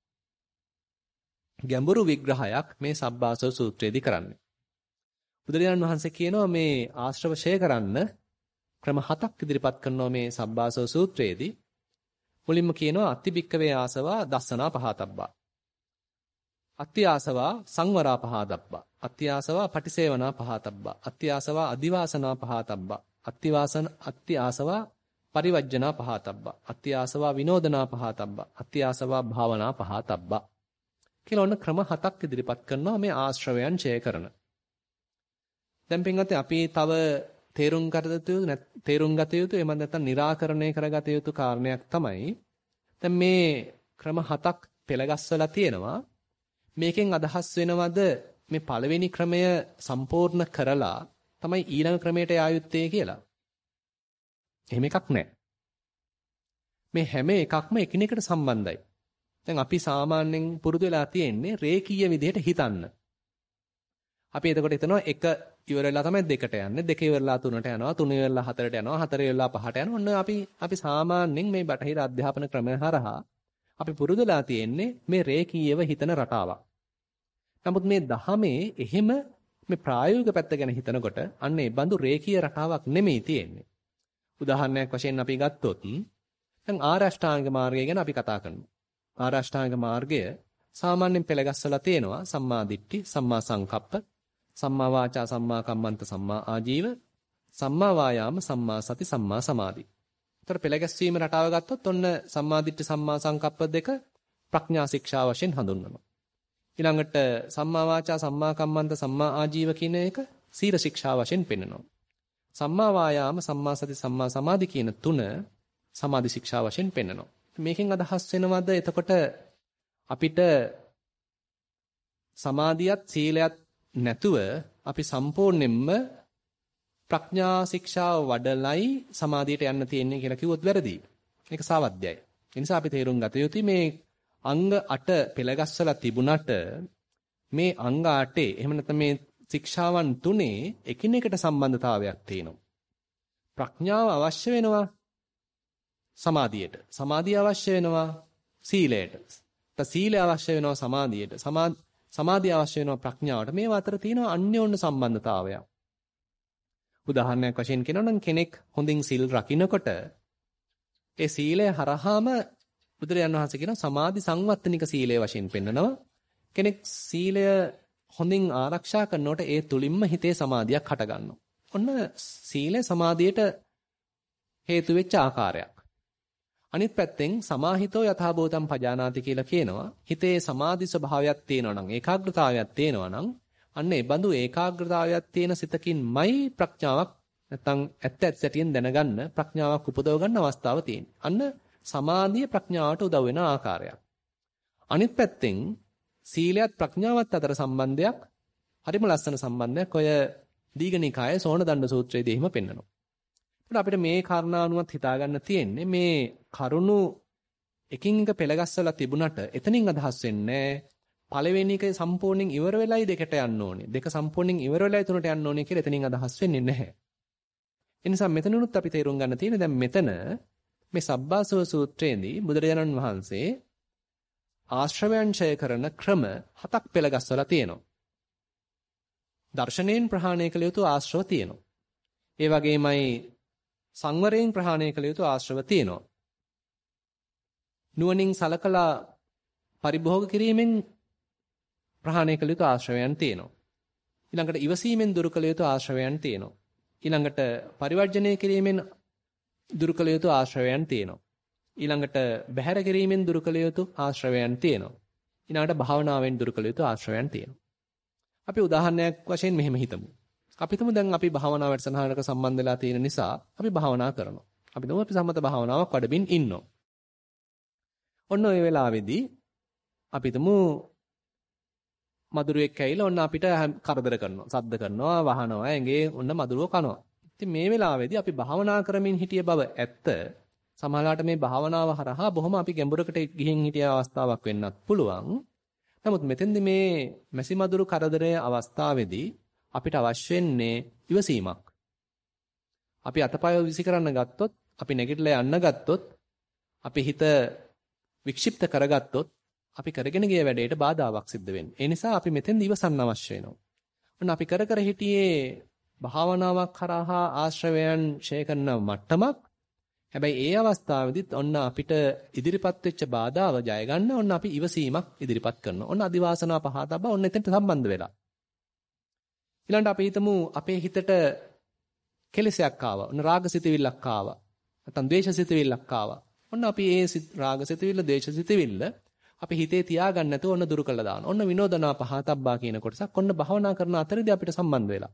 ගැඹුරු විග්‍රහයක් මේ සබ්බාසව සූත්‍රයේදී කරන්නේ. බුදුරජාන් වහන්සේ කියනවා මේ ආශ්‍රව ඡේ කරන්න ක්‍රම හතක් ඉදිරිපත් කරනවා මේ සබ්බාසව සූත්‍රයේදී. මුලින්ම කියනවා අතිබික්කවේ ආසවා දස්සනා පහතබ්බා. අත්‍ය ආසවා සංවරා පහතබ්බා. අත්‍ය ආසවා පටිසේවනා පහතබ්බා. අත්‍ය ආසවා අදිවාසනා පහතබ්බා. අත්‍ය වාසන අත්‍ය ආසවා පරිවර්ජනා පහතබ්බා. අත්‍ය ආසවා විනෝදනා පහතබ්බා. අත්‍ය ආසවා භාවනා පහතබ්බා. කියලා ඔන්න ක්‍රම හතක් ඉදිරිපත් කරනවා මේ ආශ්‍රවයන් ඡය කරන. දැන් පින්වත්නි අපි තව තේරුම් ගත යුතු තේරුම් ගත යුතු එහෙම නැත්නම් निराකරණය කරගත යුතු කාරණයක් තමයි දැන් මේ ක්‍රම හතක් පෙළගස්වලා තියෙනවා. මේකෙන් අදහස් වෙනවද මේ පළවෙනි ක්‍රමය සම්පූර්ණ කරලා තමයි ඊළඟ ක්‍රමයට යා යුත්තේ කියලා? එහෙම එකක් නැහැ. මේ හැම එකක්ම එකිනෙකට සම්බන්ධයි. දැන් අපි සාමාන්‍යයෙන් පුරුදු වෙලා තියෙන්නේ රේඛීය විදිහට හිතන්න. අපි එතකොට හිතනවා එක ඉවර වෙලා තමයි දෙකට යන්නේ, දෙක ඉවරලා තුනට යනවා, තුන ඉවරලා හතරට යනවා, හතර ඉවරලා පහට යනවා. ඔන්න අපි අපි සාමාන්‍යයෙන් මේ බටහිර අධ්‍යාපන ක්‍රමය හරහා අපි පුරුදුලා තියෙන්නේ මේ රේඛීයව හිතන රටාවක්. නමුත් මේ දහමේ එහෙම මේ ප්‍රායෝගික පැත්ත ගැන හිතනකොට අන්න ඒ බඳු රේඛීය රටාවක් නෙමෙයි තියෙන්නේ. උදාහරණයක් වශයෙන් අපි ගත්තොත් දැන් ආර්ය අෂ්ටාංග මාර්ගය ගැන අපි කතා කරනවා. ආර්ය අෂ්ටාංග මාර්ගය සාමාන්‍යයෙන් පෙළගස්සලා තියෙනවා සම්මා දිට්ඨි, සම්මා සංකප්ප, සම්මා වාචා, සම්මා කම්මන්ත, සම්මා ආජීව, සම්මා වායාම, සම්මා සති, සම්මා සමාධි. ඒතර පෙළගැස්වීම රටාව ගත්තොත් ඔන්න සම්මා දිට්ඨි, සම්මා සංකප්ප දෙක ප්‍රඥා ශික්ෂා වශයෙන් හඳුන්වනවා. ඊළඟට සම්මා වාචා, සම්මා කම්මන්ත, සම්මා ආජීව කියන එක සීල ශික්ෂා වශයෙන් පෙන්වනවා. සම්මා වායාම, සම්මා සති, සම්මා සමාධි කියන තුන සමාධි ශික්ෂා වශයෙන් පෙන්වනවා. මේකෙන් අදහස් වෙනවද එතකොට අපිට සමාධියත් සීලයත් නැතුව අපි සම්පූර්ණයෙන්ම ප්‍රඥා ශික්ෂාව වඩලයි සමාධියට යන්න තියෙන්නේ කියලා කිව්වොත් වැරදි. මේක සාවද්‍යයි. ඒ නිසා අපි තේරුම් ගත යුතුයි මේ අංග අට පෙළගස්සලා තිබුණට මේ අංග අටේ එහෙම නැත්නම් මේ ශික්ෂාවන් තුනේ එකිනෙකට සම්බන්ධතාවයක් තියෙනවා. ප්‍රඥාව අවශ්‍ය වෙනවා සමාධියට. සමාධිය අවශ්‍ය වෙනවා සීලයට. සීලය අවශ්‍ය වෙනවා සමාධියට. සමාධිය අවශ්‍ය වෙනවා ප්‍රඥාවට. මේවා අතර තියෙනවා අන්‍යෝන්‍ය සම්බන්ධතාවයක්. උදාහරණයක් වශයෙන් කියනවා නම් කෙනෙක් හොඳින් සිල් රකින්නකොට ඒ සීලය හරහාම බුදුරජාණන් වහන්සේ කියන සමාධි සංවත්තනික සීලය වශයෙන් පෙන්නනවා. කෙනෙක් සීලය හොඳින් ආරක්ෂා කරනකොට ඒ තුලින්ම හිතේ සමාධියක් හටගන්නවා. ඔන්න සීලය සමාධියට හේතු වෙච්ච ආකාරයක්. අනිත් පැත්තෙන් සමාහිතෝ යථාභූතම් පජානාති කියලා කියනවා. හිතේ සමාධි ස්වභාවයක් තියෙනවා නම් ඒකාග්‍රතාවයක් තියෙනවා නම් අන්න ඒ බඳු ඒකාග්‍රතාවයක් තියෙන සිතකින්මයි ප්‍රඥාවක් නැත්තම් ඇත්ත ඇත්ත සැටියෙන් දැනගන්න ප්‍රඥාවක් උපදව ගන්න අවස්ථාව තියෙන්නේ. අන්න සමාධිය ප්‍රඥාවට උදව් වෙන ආකාරයක්. අනිත් පැත්තෙන් සීලයත් ප්‍රඥාවත් අතර සම්බන්ධයක් හරිම ලස්සන සම්බන්ධයක් ඔය දීඝනිකායේ සෝණ දණ්ඩ සූත්‍රයේදී එහෙම පෙන්නනවා. ඒත් අපිට මේ කාරණානුවත් හිතා ගන්න තියෙන්නේ මේ කරුණු එකින් එක පෙළගස්සලා තිබුණට එතනින් අදහස් වෙන්නේ පළවෙනි එක සම්පූර්ණයෙන් ඉවර වෙලයි දෙකට යන්න ඕනේ. දෙක සම්පූර්ණයෙන් ඉවර වෙලයි තුනට යන්න ඕනේ කියලා එතනින් අදහස් වෙන්නේ නැහැ. ඒ නිසා මෙතනනුත් අපි තේරුම් ගන්න තියෙන්නේ දැන් මෙතන මේ සබ්බාසව සූත්‍රයේදී බුදුරජාණන් වහන්සේ ආශ්‍රවයන් ඡය කරන ක්‍රම හතක් පෙළගස්සලා තියෙනවා. දර්ශනයෙන් ප්‍රහාණය කළ යුතු ආශ්‍රව තියෙනවා. ඒ වගේමයි සංවරයෙන් ප්‍රහාණය කළ යුතු ආශ්‍රව තියෙනවා. නුවණින් සලකලා පරිභෝග කිරීමෙන් ප්‍රහාණය කළ යුතු ආශ්‍රවයන් තියෙනවා. ඊළඟට ඉවසීමෙන් දුරු කළ යුතු ආශ්‍රවයන් තියෙනවා. ඊළඟට පරිවර්ජණය කිරීමෙන් දුරු කළ යුතු ආශ්‍රවයන් තියෙනවා. ඊළඟට බැහැර කිරීමෙන් දුරු කළ යුතු ආශ්‍රවයන් තියෙනවා. ඊළඟට භාවනාවෙන් දුරු කළ යුතු ආශ්‍රවයන් තියෙනවා. අපි උදාහරණයක් වශයෙන් මෙහෙම හිතමු. අපි හිතමු දැන් අපි භාවනා වැඩසටහනක සම්බන්ධ වෙලා තියෙන නිසා අපි භාවනා කරනවා. අපි හිතමු අපි සමත භාවනාවක් වඩමින් ඉන්නවා. ඔන්න ඔය වෙලාවේදී අපි හිතමු මදුරුවෙක් ඇවිල්ලා ඔන්න අපිට කරදර කරනවා. සද්ද කරනවා, වහනවා, ඇඟේ ඔන්න මදුරුව කනවා. ඉතින් මේ වෙලාවේදී අපි භාවනා කරමින් හිටිය බව ඇත්ත. සමහරවිට මේ භාවනාව හරහා බොහොම අපි ගැඹුරකට ගිහින් හිටිය අවස්ථාවක් වෙන්නත් පුළුවන්. නමුත් මෙතෙන්දි මේ මැසි මදුරු කරදරයේ අවස්ථාවේදී අපිට අවශ්‍ය වෙන්නේ ඉවසීමක්. අපි අතපය විසි කරන්න ගත්තොත්, අපි නැගිටලා යන්න ගත්තොත්, අපි හිත වික්ෂිප්ත කරගත්තොත්, අපි කරගෙන ගිය වැඩේට බාධාවක් සිද්ධ වෙන්නේ. ඒ නිසා අපි මෙතෙන්දි ඉවසන්න අවශ්‍ය වෙනවා. ඔන්න අපි කර කර හිටියේ භාවනාවක් කරහා ආශ්‍රවයන් ඡය කරන මට්ටමක්. හැබැයි ඒ අවස්ථාවේදීත් ඔන්න අපිට ඉදිරිපත් වෙච්ච බාධාව ජය ගන්න ඔන්න අපි ඉවසීමක් ඉදිරිපත් කරනවා. ඔන්න අදිවාසනා පහතබ්බ ඔන්න එතනට සම්බන්ධ වෙලා. ඊළඟට අපි හිතමු අපේ හිතට කෙලෙසයක් ආවා. ඔන්න රාගසිතවිල්ලක් ආවා. නැත්නම් ද්වේෂසිතවිල්ලක් ආවා. ඔන්න අපි ඒ රාගසිතවිල්ල, ද්වේෂසිතවිල්ල අපි හිතේ තියාගන්න නැතුව ඔන්න දුරු කළා දානවා. ඔන්න විනෝදනා පහතබ්බා කියන කොටසක් ඔන්න භාවනා කරන අතරදී අපිට සම්බන්ධ වෙලා.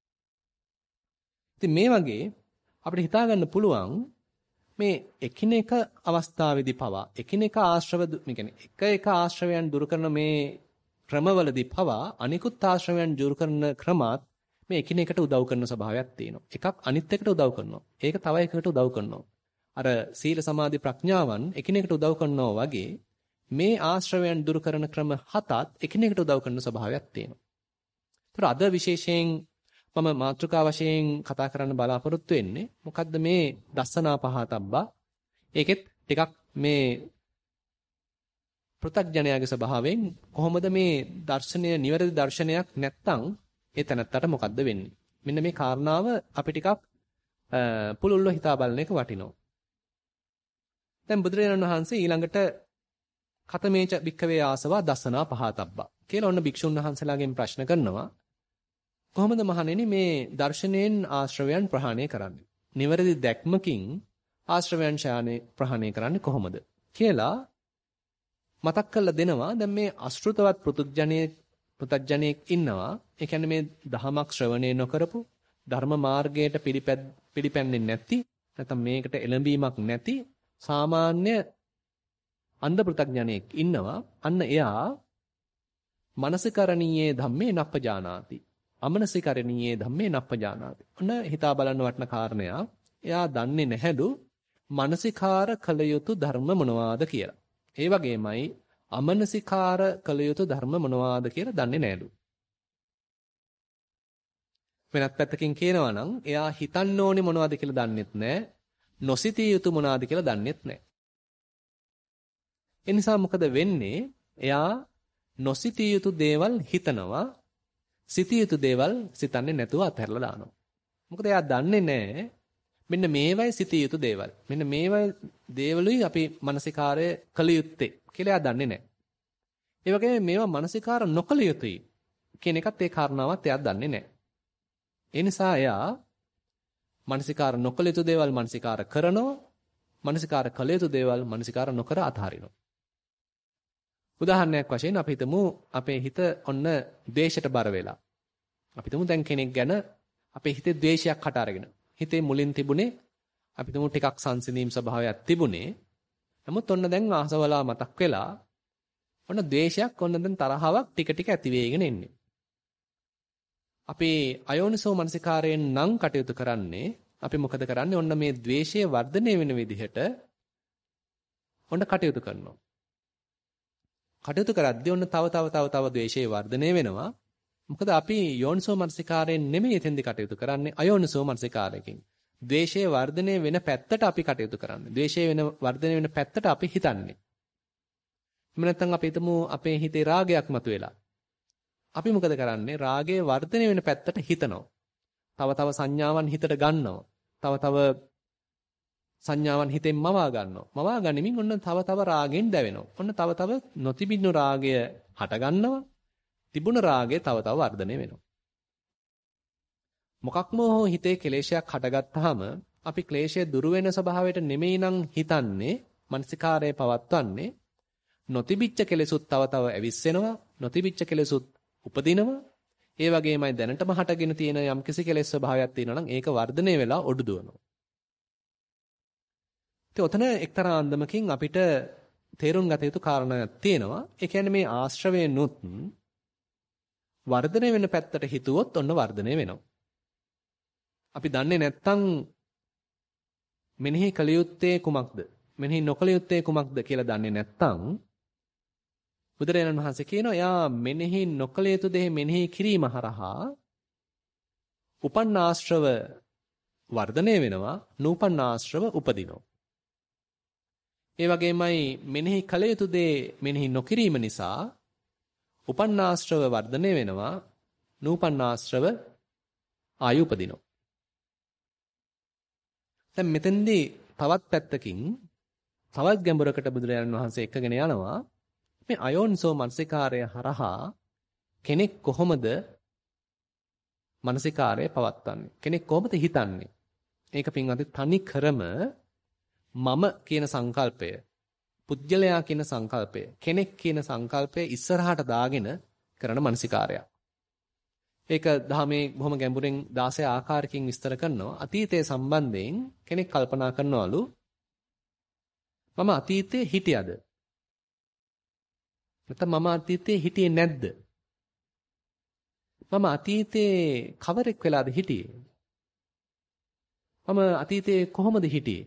ඉතින් මේ වගේ අපිට හිතා ගන්න පුළුවන් මේ එකිනෙක අවස්ථාවේදී පවා එකිනෙක ආශ්‍රව මේ කියන්නේ එක එක ආශ්‍රවයන් දුරු කරන මේ ක්‍රමවලදී පවා අනිකුත් ආශ්‍රවයන් දුරු කරන ක්‍රමات මේ එකිනෙකට උදව් කරන ස්වභාවයක් තියෙනවා. එකක් අනිත් එකට උදව් කරනවා. ඒක තව එකකට උදව් කරනවා. අර සීල සමාධි ප්‍රඥාවන් එකිනෙකට උදව් කරනවා වගේ මේ ආශ්‍රවයන් දුරු කරන ක්‍රම හතත් එකිනෙකට උදව් කරන ස්වභාවයක් තියෙනවා. ඒතර අද විශේෂයෙන් මම මාතෘකා වශයෙන් කතා කරන්න බලාපොරොත්තු වෙන්නේ මොකද්ද මේ දස්සනා පහතබ්බා. ඒකෙත් ටිකක් මේ පෘථග්ජනයාගේ ස්වභාවයෙන් කොහොමද මේ දර්ශනය නිවැරදි දර්ශනයක් නැත්තම් ඒ තැනත්තට මොකද්ද වෙන්නේ? මෙන්න මේ කාරණාව අපි ටිකක් පුළුල්ව හිතා බලන එක වටිනවා. දැන් බුදුරජාණන් වහන්සේ ඊළඟට කතමේච භික්ඛවේ ආසවා දසනා පහතබ්බා කියලා ඔන්න භික්ෂුන් වහන්සේලාගෙන් ප්‍රශ්න කරනවා. කොහොමද මහණෙනි මේ දර්ශනයෙන් ආශ්‍රවයන් ප්‍රහාණය කරන්නේ? නිවැරදි දැක්මකින් ආශ්‍රවයන් ශානේ ප්‍රහාණය කරන්නේ කොහොමද? කියලා මතක් කරලා දෙනවා. දැන් මේ අශෘතවත් පෘතුග්ජනයේ පෘතග්ජනයෙක් ඉන්නවා. ඒ කියන්නේ මේ දහමක් ශ්‍රවණය නොකරපු ධර්ම මාර්ගයට පිළිපැන්නේ නැති නැත්නම් මේකට එළඹීමක් නැති සාමාන්‍ය අන්ධ පෘතග්ජනයෙක් ඉන්නවා. අන්න එයා මනසිකරණීයේ ධම්මේ නප්පජානාති. අමනසිකරණීයේ ධම්මේ නප්පජානාති. ඔන්න හිතා බලන්න වටන කාරණයක්. එයා දන්නේ නැහැලු මනසිකාර කළ යුතු ධර්ම මොනවාද කියලා. ඒ වගේමයි අමනසිකාර කළ යුතු ධර්ම මොනවාද කියලා දන්නේ නැහැලු. වෙනත් පැත්තකින් කියනවා නම් එයා හිතන්න ඕනේ මොනවද කියලා දන්නෙත් නැහැ. නොසිතිය යුතු මොනවාද කියලා දන්නෙත් නැහැ. ඒ නිසා මොකද වෙන්නේ? එයා නොසිතිය යුතු දේවල් හිතනවා. සිතිය යුතු දේවල් සිතන්නේ නැතුව අතහැරලා දානවා. මොකද එයා දන්නේ නැහැ මෙන්න මේවයි සිතිය යුතු දේවල්. මෙන්න මේවයි දේවලුයි අපි මානසිකාරය කළ යුත්තේ කියලා එයා දන්නේ නැහැ. ඒ වගේම මේවා මානසිකාර නොකළ යුතුයි කියන එකත් ඒ කාරණාවත් එයා දන්නේ නැහැ. ඒ නිසා එයා මානසිකාර නොකළ යුතු දේවල් මානසිකාර කරනවා. මානසිකාර කළ යුතු දේවල් මානසිකාර නොකර අතහරිනවා. උදාහරණයක් වශයෙන් අපි හිතමු අපේ හිත ඔන්න ද්වේෂයට බර වෙලා. අපි හිතමු දැන් කෙනෙක් ගැන අපේ හිතේ ද්වේෂයක් හට අරගෙන. හිතේ මුලින් තිබුණේ අපි හිතමු ටිකක් සංසිඳීම් ස්වභාවයක් තිබුණේ. නමුත් ඔන්න දැන් ආසවලා මතක් වෙලා ඔන්න ද්වේෂයක් ඔන්න දැන් තරහාවක් ටික ටික ඇති වෙගෙන එන්නේ. අපි අයෝනිසෝ මනසිකාරයෙන් නම් කටයුතු කරන්නේ අපි මොකද කරන්නේ? ඔන්න මේ ද්වේෂය වර්ධනය වෙන විදිහට ඔන්න කටයුතු කරනවා. කටයුතු කරද්දී ඔන්න තව තව තව තව ද්වේෂය වර්ධනය වෙනවා. මොකද අපි යෝනිසෝ මනසිකාරයෙන් නෙමෙයි එතෙන්දි කටයුතු කරන්නේ අයෝනිසෝ මනසිකාරයෙන්. ද්වේෂය වර්ධනය වෙන පැත්තට අපි කටයුතු කරන්නේ. ද්වේෂය වෙන වර්ධනය වෙන පැත්තට අපි හිතන්නේ. එහෙම නැත්නම් අපි හිතමු අපේ හිතේ රාගයක් මතුවෙලා. අපි මොකද කරන්නේ? රාගයේ වර්ධනය වෙන පැත්තට හිතනවා. තව තව සංඥාවන් හිතට ගන්නවා. තව තව සංඥාවන් හිතෙන් මවා ගන්නවා. මවා ගනිමින් ඔන්න තව තව රාගෙන් දැවෙනවා. ඔන්න තව තව නොතිබිනු රාගය හට ගන්නවා. තිබුණ රාගය තව තව වර්ධනය වෙනවා. මොකක්ම හෝ හිතේ ක්ලේශයක් හටගත්තාම අපි ක්ලේශය දුරු වෙන ස්වභාවයට නෙමෙයි නම් හිතන්නේ, මනසිකාරය පවත්වන්නේ. නොතිබිච්ච කෙලෙසුත් තව තව ඇවිස්සෙනවා. නොතිබිච්ච කෙලෙසුත් උපදිනවා. ඒ වගේමයි දැනටම හටගෙන තියෙන යම්කිසි කෙලෙස් ස්වභාවයක් තියෙනවා නම් ඒක වර්ධනය වෙලා ඔඩු දුවනවා. ඉතින් ඔතන එක්තරා අන්දමකින් අපිට තේරුම් ගත යුතු කාරණාවක් තියෙනවා. ඒ කියන්නේ මේ ආශ්‍රවයෙන්ුත් වර්ධනය වෙන පැත්තට හිතුවොත් ඔන්න වර්ධනය වෙනවා. අපි දන්නේ නැත්තම් මෙනෙහි කළ යුත්තේ කුමක්ද? මෙනෙහි නොකළ යුත්තේ කුමක්ද කියලා දන්නේ නැත්තම් බුදුරජාණන් වහන්සේ කියනවා යා මෙනෙහි නොකළ යුතු දේ මෙනෙහි කිරීම හරහා උපන්න ආශ්‍රව වර්ධනය වෙනවා, නූපන්න ආශ්‍රව උපදිනවා. ඒ වගේමයි මෙනෙහි කළ යුතු දේ මෙනෙහි නොකිරීම නිසා උපන්න ආශ්‍රව වර්ධනය වෙනවා, නූපන්න ආශ්‍රව ආයු උපදිනවා. දැන් මෙතෙන්දී තවත් පැත්තකින් තවත් ගැඹුරකට බුදුරජාණන් වහන්සේ එක්කගෙන යනවා. මේ අයෝනිසෝ මනසිකාරය හරහා කෙනෙක් කොහොමද මනසිකාරය පවත්වන්නේ? කෙනෙක් කොහොමද හිතන්නේ? ඒක පින්වත්නි තනි කරම මම කියන සංකල්පය, පුජ්‍යලයා කියන සංකල්පය, කෙනෙක් කියන සංකල්පය ඉස්සරහට දාගෙන කරන මනසිකාරයක්. ඒක ධර්මයේ බොහොම ගැඹුරින් දාසය ආකාරකින් විස්තර කරනවා. අතීතයේ සම්බන්ධයෙන් කෙනෙක් කල්පනා කරනවලු මම අතීතයේ හිටියද? නැත්නම් මම අතීතයේ හිටියේ නැද්ද? මම අතීතයේ කවරෙක් වෙලාද හිටියේ? මම අතීතයේ කොහොමද හිටියේ?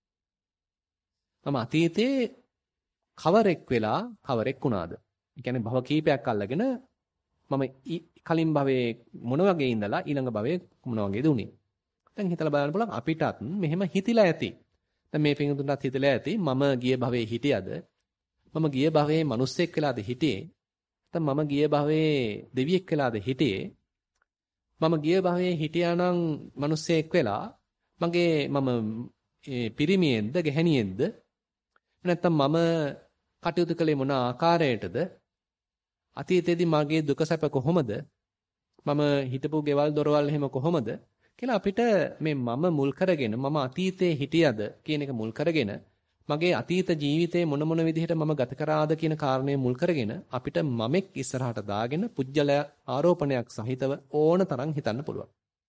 මම අතීතයේ කවරෙක් වෙලා කවරෙක් වුණාද? ඒ කියන්නේ භව කීපයක් අල්ලගෙන මම කලින් භවයේ මොන වගේ ඉඳලා ඊළඟ භවයේ මොන වගේද උනේ? දැන් හිතලා බලන්න පුළුවන් අපිටත් මෙහෙම හිතිලා ඇති. දැන් මේ පිටුතුන්ටත් හිතලා ඇති මම ගිය භවයේ හිටියද? මම ගිය භවයේ මිනිස්සෙක් වෙලාද හිටියේ? නැත්නම් මම ගිය භවයේ දෙවියෙක් වෙලාද හිටියේ? මම ගිය භවයේ හිටියානම් මිනිස්සෙක් වෙලා මගේ මම පිරිමියෙක්ද ගැහණියෙක්ද? නැත්නම් මම කටයුතු කළේ මොන ආකාරයකටද? අතීතයේදී මගේ දුක සැප කොහොමද? මම හිටපු ගෙවල් දොරවල් එහෙම කොහොමද? කියලා අපිට මේ මම මුල් කරගෙන මම අතීතයේ හිටියද කියන එක මුල් කරගෙන මගේ අතීත ජීවිතේ මොන මොන විදිහට මම ගත කරාද කියන කාරණේ මුල් කරගෙන අපිට මමෙක් ඉස්සරහට දාගෙන පුජ්‍යල ආරෝපණයක් සහිතව ඕන තරම් හිතන්න පුළුවන්.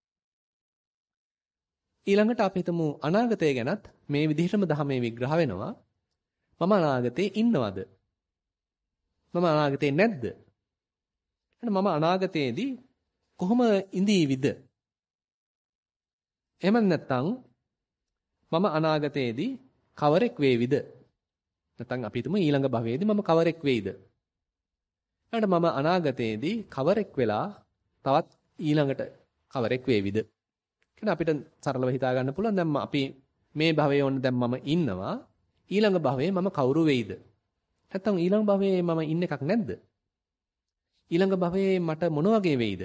ඊළඟට අපි හිතමු අනාගතය ගැනත් මේ විදිහටම ධර්මයේ විග්‍රහ වෙනවා. මම අනාගතේ ඉන්නවද? මම අනාගතේ නැද්ද? එහෙනම් මම අනාගතයේදී කොහොම ඉඳීවිද? එහෙම නැත්නම් මම අනාගතයේදී කවරෙක් වේවිද? නැත්නම් අපි හිතමු ඊළඟ භවයේදී මම කවරෙක් වෙයිද? ඊළඟට මම අනාගතයේදී කවරෙක් වෙලා තවත් ඊළඟට කවරෙක් වේවිද? කියන අපිට සරලව හිතා ගන්න පුළුවන්. දැන් අපි මේ භවයේ ඕන දැන් මම ඉන්නවා. ඊළඟ භවයේ මම කවුරු වෙයිද? නැත්නම් ඊළඟ භවයේ මම ඉන්න එකක් නැද්ද? ඊළඟ භවයේ මට මොන වගේ වෙයිද?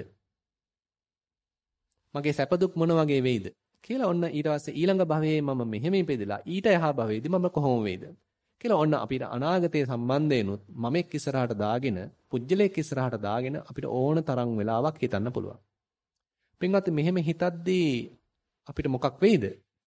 මගේ සැප දුක් මොන වගේ වෙයිද? කියලා ඔන්න ඊට පස්සේ ඊළඟ භවයේ මම මෙහෙම ඉපදෙලා ඊට එහා භවයේදී මම කොහොම වෙයිද? කියලා ඔන්න අපිට අනාගතයේ සම්බන්ධයෙන්ුත් මමෙක් ඉස්සරහට දාගෙන, පුජ්‍යලයක් ඉස්සරහට දාගෙන අපිට ඕන තරම් වෙලාවක් හිතන්න පුළුවන්. පින්වත් මෙහෙම හිතද්දී අපිට මොකක් වෙයිද?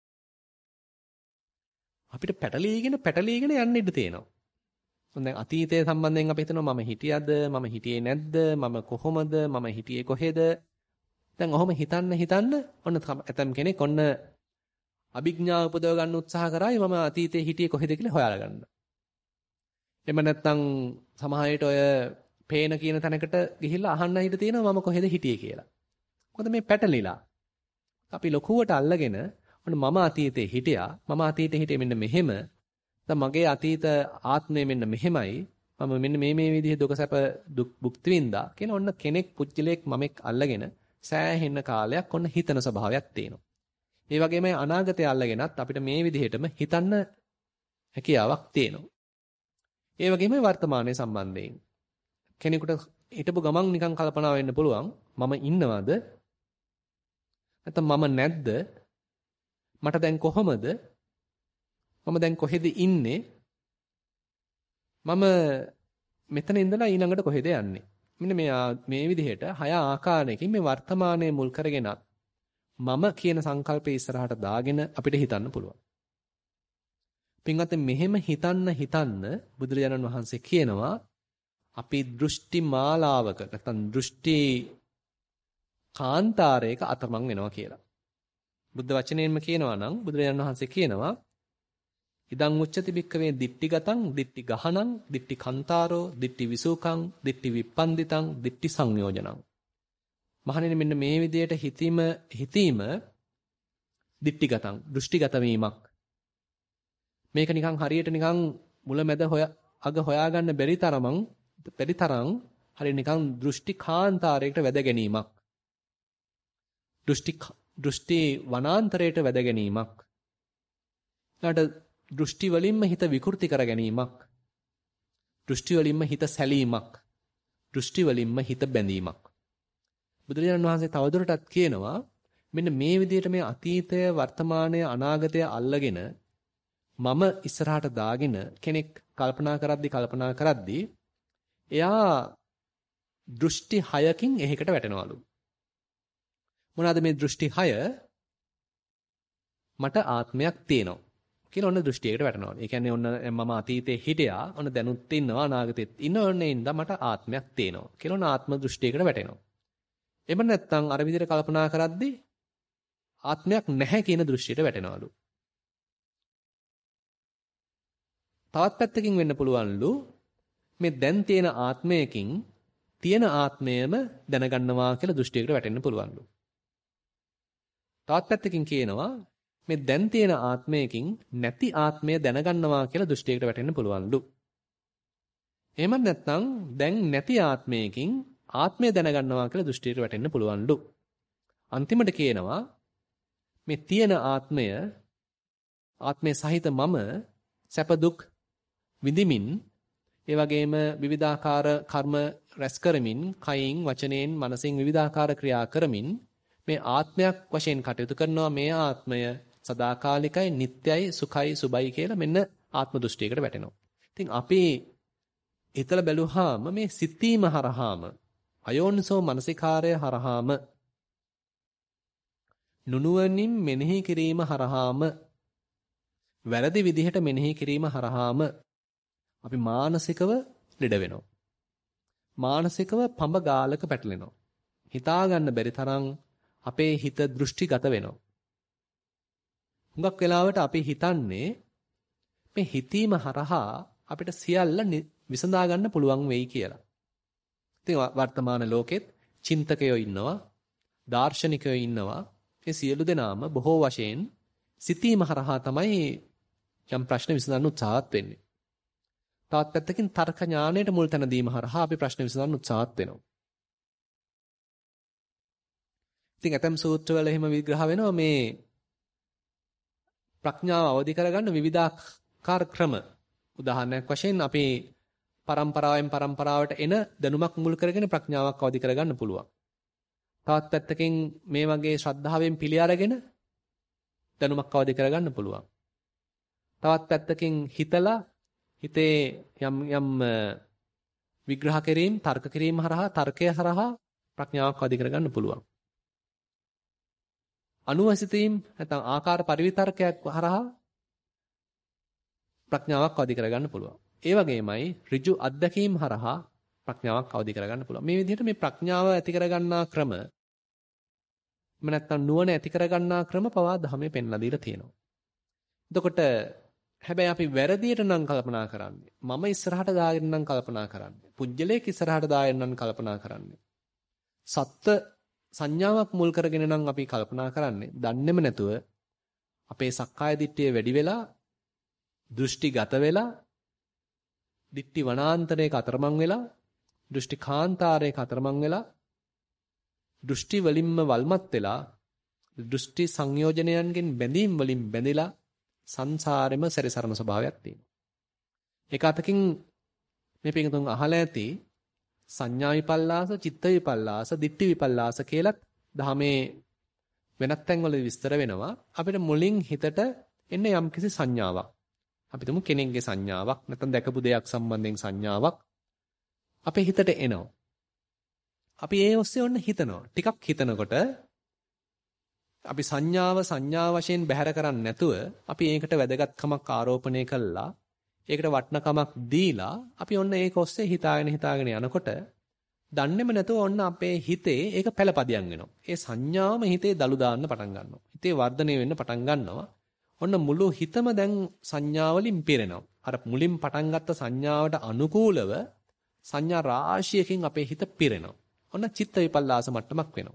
අපිට පැටලීගෙන පැටලීගෙන යන්න ඉඩ තියෙනවා. දැන් අතීතයේ සම්බන්ධයෙන් අපි හිතනවා මම හිටියද මම හිටියේ නැද්ද මම කොහොමද මම හිටියේ කොහෙද දැන් ඔහොම හිතන්න හිතන්න ඔන්න ඇතම් කෙනෙක් ඔන්න අභිඥා උපදව ගන්න උත්සාහ කරායි මම අතීතයේ හිටියේ කොහෙද කියලා හොයාලා ගන්න. එහෙම නැත්නම් සමහරවිට ඔය පේන කියන තැනකට ගිහිල්ලා අහන්න හිට තියෙනවා මම කොහෙද හිටියේ කියලා. මොකද මේ පැටලිලා අපි ලොකුවට අල්ලගෙන ඔන්න මම අතීතයේ හිටියා මම අතීතයේ හිටියේ මෙන්න මෙහෙම දැන් මගේ අතීත ආත්මය මෙන්න මෙහෙමයි මම මෙන්න මේ මේ විදිහේ දුක සැප දුක් භුක්ති විඳා කියන ඔන්න කෙනෙක් පුජ්‍යලයක් මමෙක් අල්ලගෙන සෑහෙන කාලයක් ඔන්න හිතන ස්වභාවයක් තියෙනවා. ඒ වගේම අනාගතය අල්ලගෙනත් අපිට මේ විදිහටම හිතන්න හැකියාවක් තියෙනවා. ඒ වගේම වර්තමානයේ සම්බන්ධයෙන් කෙනෙකුට හිටපු ගමන් නිකන් කල්පනා වෙන්න පුළුවන් මම ඉන්නවද නැත්නම් මම නැද්ද මට දැන් කොහොමද මම දැන් කොහෙද ඉන්නේ මම මෙතන ඉඳලා ඊළඟට කොහෙද යන්නේ මෙන්න මේ මේ විදිහට හය ආකාරයකින් මේ වර්තමානයේ මුල් කරගෙනත් මම කියන සංකල්පය ඉස්සරහට දාගෙන අපිට හිතන්න පුළුවන්. පින්වත් මෙහෙම හිතන්න හිතන්න බුදුරජාණන් වහන්සේ කියනවා අපි දෘෂ්ටි මාලාවක නැත්නම් දෘෂ්ටි කාන්තාරයක අතරමං වෙනවා කියලා. බුද්ධ වචනයෙන්ම කියනවා නම් බුදුරජාණන් වහන්සේ කියනවා ඉදං උච්චති භික්කවේ දිට්ඨිගතං දිට්ඨි ගහනං දිට්ඨි කන්තාරෝ දිට්ඨි විසූකං දිට්ඨි විප්පන්දිතං දිට්ඨි සංයෝජනං මහණෙනි මෙන්න මේ විදියට හිතීම හිතීම දිට්ඨිගතං දෘෂ්ටිගත වීමක් මේක නිකන් හරියට නිකන් මුලැමැද හොය අග හොයාගන්න බැරි තරමං බැරි තරම් හරිය නිකන් දෘෂ්ටි කාන්තාරයකට වැද ගැනීමක් දෘෂ්ටි දෘෂ්ටි වනාන්තරයට වැද ගැනීමක් ඊට දෘෂ්ටි වලින්ම හිත විකෘති කර ගැනීමක් දෘෂ්ටි වලින්ම හිත සැලීමක් දෘෂ්ටි වලින්ම හිත බැඳීමක් බුදුරජාණන් වහන්සේ තවදුරටත් කියනවා මෙන්න මේ විදිහට මේ අතීතය වර්තමානය අනාගතය අල්ලගෙන මම ඉස්සරහට දාගෙන කෙනෙක් කල්පනා කරද්දි කල්පනා කරද්දි එයා දෘෂ්ටි හයකින් එහෙකට වැටෙනවලු මොනවාද මේ දෘෂ්ටි හය මට ආත්මයක් තියෙනවා කියලා ඔන්න දෘෂ්ටියකට වැටෙනවා. ඒ කියන්නේ ඔන්න මම අතීතේ හිටියා, ඔන්න දැනුත් ඉන්නවා, අනාගතෙත් ඉන්නවා, ඔන්න ඒ ඉඳන් මට ආත්මයක් තියෙනවා. කියලා ඔන්න ආත්ම දෘෂ්ටියකට වැටෙනවා. එහෙම නැත්නම් අර විදිහට කල්පනා කරද්දී ආත්මයක් නැහැ කියන දෘෂ්ටියට වැටෙනවලු. තවත් පැත්තකින් වෙන්න පුළුවන්ලු මේ දැන් තියෙන ආත්මයකින් තියෙන ආත්මයම දැනගන්නවා කියලා දෘෂ්ටියකට වැටෙන්න පුළුවන්ලු. තවත් පැත්තකින් කියනවා මේ දැන් තියෙන ආත්මයකින් නැති ආත්මය දැනගන්නවා කියලා දෘෂ්ටියකට වැටෙන්න පුළුවන්ලු. එහෙම නැත්නම් දැන් නැති ආත්මයකින් ආත්මය දැනගන්නවා කියලා දෘෂ්ටියට වැටෙන්න පුළුවන්ලු. අන්තිමට කියනවා මේ තියෙන ආත්මය ආත්මය සහිත මම සැප දුක් විඳිමින් ඒ වගේම විවිධාකාර කර්ම රැස් කරමින්, කයින්, වචනයෙන්, මනසින් විවිධාකාර ක්‍රියා කරමින් මේ ආත්මයක් වශයෙන් කටයුතු කරනවා. මේ ආත්මය සදාකාලිකයි, නිට්ටයයි, සුඛයි, සුබයි කියලා මෙන්න ආත්ම දෘෂ්ටියකට වැටෙනවා. ඉතින් අපි හිතලා බැලුවාම මේ සිතීම හරහාම අයෝනිසෝ මනසිකාරය හරහාම නුනුවණින් මෙනෙහි කිරීම හරහාම වැරදි විදිහට මෙනෙහි කිරීම හරහාම අපි මානසිකව ලෙඩ වෙනවා. මානසිකව පඹ ගාලක පැටලෙනවා. හිතා ගන්න බැරි තරම් අපේ හිත දෘෂ්ටිගත වෙනවා. හුඟක් වෙලාවට අපි හිතන්නේ මේ හිතීම හරහා අපිට සියල්ල විසඳා ගන්න පුළුවන් වෙයි කියලා. ඉතින් වර්තමාන ලෝකෙත් චින්තකයෝ ඉන්නවා, දාර්ශනිකයෝ ඉන්නවා. මේ සියලු දෙනාම බොහෝ වශයෙන් සිතීම හරහා තමයි යම් ප්‍රශ්න විසඳන්න උත්සාහත් වෙන්නේ. තවත් පැත්තකින් තර්ක ඥාණයට මුල් තැන දීම හරහා අපි ප්‍රශ්න විසඳන්න උත්සාහත් වෙනවා. ඉතින් ඇතම් සූත්‍රවල එහෙම විග්‍රහ වෙනවා මේ ප්‍රඥාව අවදි කරගන්න විවිධාකාර ක්‍රම. උදාහරණයක් වශයෙන් අපි පරම්පරාවෙන් පරම්පරාවට එන දැනුමක් මුල් කරගෙන ප්‍රඥාවක් අවදි කරගන්න පුළුවන්. තවත් පැත්තකින් මේ වගේ ශ්‍රද්ධාවෙන් පිළි අරගෙන දැනුමක් අවදි කරගන්න පුළුවන්. තවත් පැත්තකින් හිතලා හිතේ යම් යම් විග්‍රහ කිරීම, තර්ක කිරීම හරහා, තර්කය හරහා ප්‍රඥාවක් අවදි කරගන්න පුළුවන්. අනුවසිතීම් නැත්නම් ආකාර පරිවිතර්කයක් හරහා ප්‍රඥාවක් අවදි කරගන්න පුළුවන්. ඒ වගේමයි ඍජු අත්දැකීම් හරහා ප්‍රඥාවක් අවදි කරගන්න පුළුවන්. මේ විදිහට මේ ප්‍රඥාව ඇති කරගන්නා ක්‍රම මම නැත්තම් නුවණ ඇති කරගන්නා ක්‍රම පවා ධර්මයේ පෙන්ලා දීලා තියෙනවා. එතකොට හැබැයි අපි වැරදියට නම් කල්පනා කරන්නේ. මම ඉස්සරහට දාගෙන නම් කල්පනා කරන්නේ. පුජ්‍යලයක ඉස්සරහට දාගෙන නම් කල්පනා කරන්නේ. සත්ත්ව සංඥාවක් මුල් කරගෙන නම් අපි කල්පනා කරන්නේ. දන්නේම නැතුව අපේ සක්කාය දිට්ඨිය වැඩි වෙලා, දෘෂ්ටිගත වෙලා, දිට්ඨි වනාන්තරයක අතරමං වෙලා, දෘෂ්ටි කාන්තාරයක අතරමං වෙලා, දෘෂ්ටි වලින්ම වල්මත් වෙලා, දෘෂ්ටි සංයෝජනයන්ගෙන් බැඳීම් වලින් බැඳිලා සංසාරෙම සැරිසරන ස්වභාවයක් තියෙනවා. ඒක අතකින් මේ පිටුතුන් අහලා ඇති සංඥා විපල්ලාස, චිත්ත විපල්ලාස, දිට්ඨි විපල්ලාස කියලා දහමේ වෙනත් තැන්වල විස්තර වෙනවා. අපිට මුලින් හිතට එන්නේ යම්කිසි සංඥාවක්. අපි තුමු කෙනෙක්ගේ සංඥාවක්, නැත්නම් දැකපු දෙයක් සම්බන්ධයෙන් සංඥාවක් අපේ හිතට එනවා. අපි ඒ ඔස්සේ ඔන්න හිතනවා. ටිකක් හිතනකොට අපි සංඥාව සංඥා වශයෙන් බැහැර කරන්නේ නැතුව අපි ඒකට වැදගත්කමක් ආරෝපණය කළා. ඒකට වටිනකමක් දීලා අපි ඔන්න ඒක ඔස්සේ හිතාගෙන හිතාගෙන යනකොට දන්නේම නැතුව ඔන්න අපේ හිතේ ඒක පළපදියම් වෙනවා. ඒ සංඥාවම හිතේ දලු දාන්න පටන් ගන්නවා. හිතේ වර්ධනය වෙන්න පටන් ගන්නවා. ඔන්න මුළු හිතම දැන් සංඥාවලින් පිරෙනවා. අර මුලින් පටන් ගත්ත සංඥාවට අනුකූලව සංඥා රාශියකින් අපේ හිත පිරෙනවා. ඔන්න චිත්ත විපල්ලාස මට්ටමක් වෙනවා.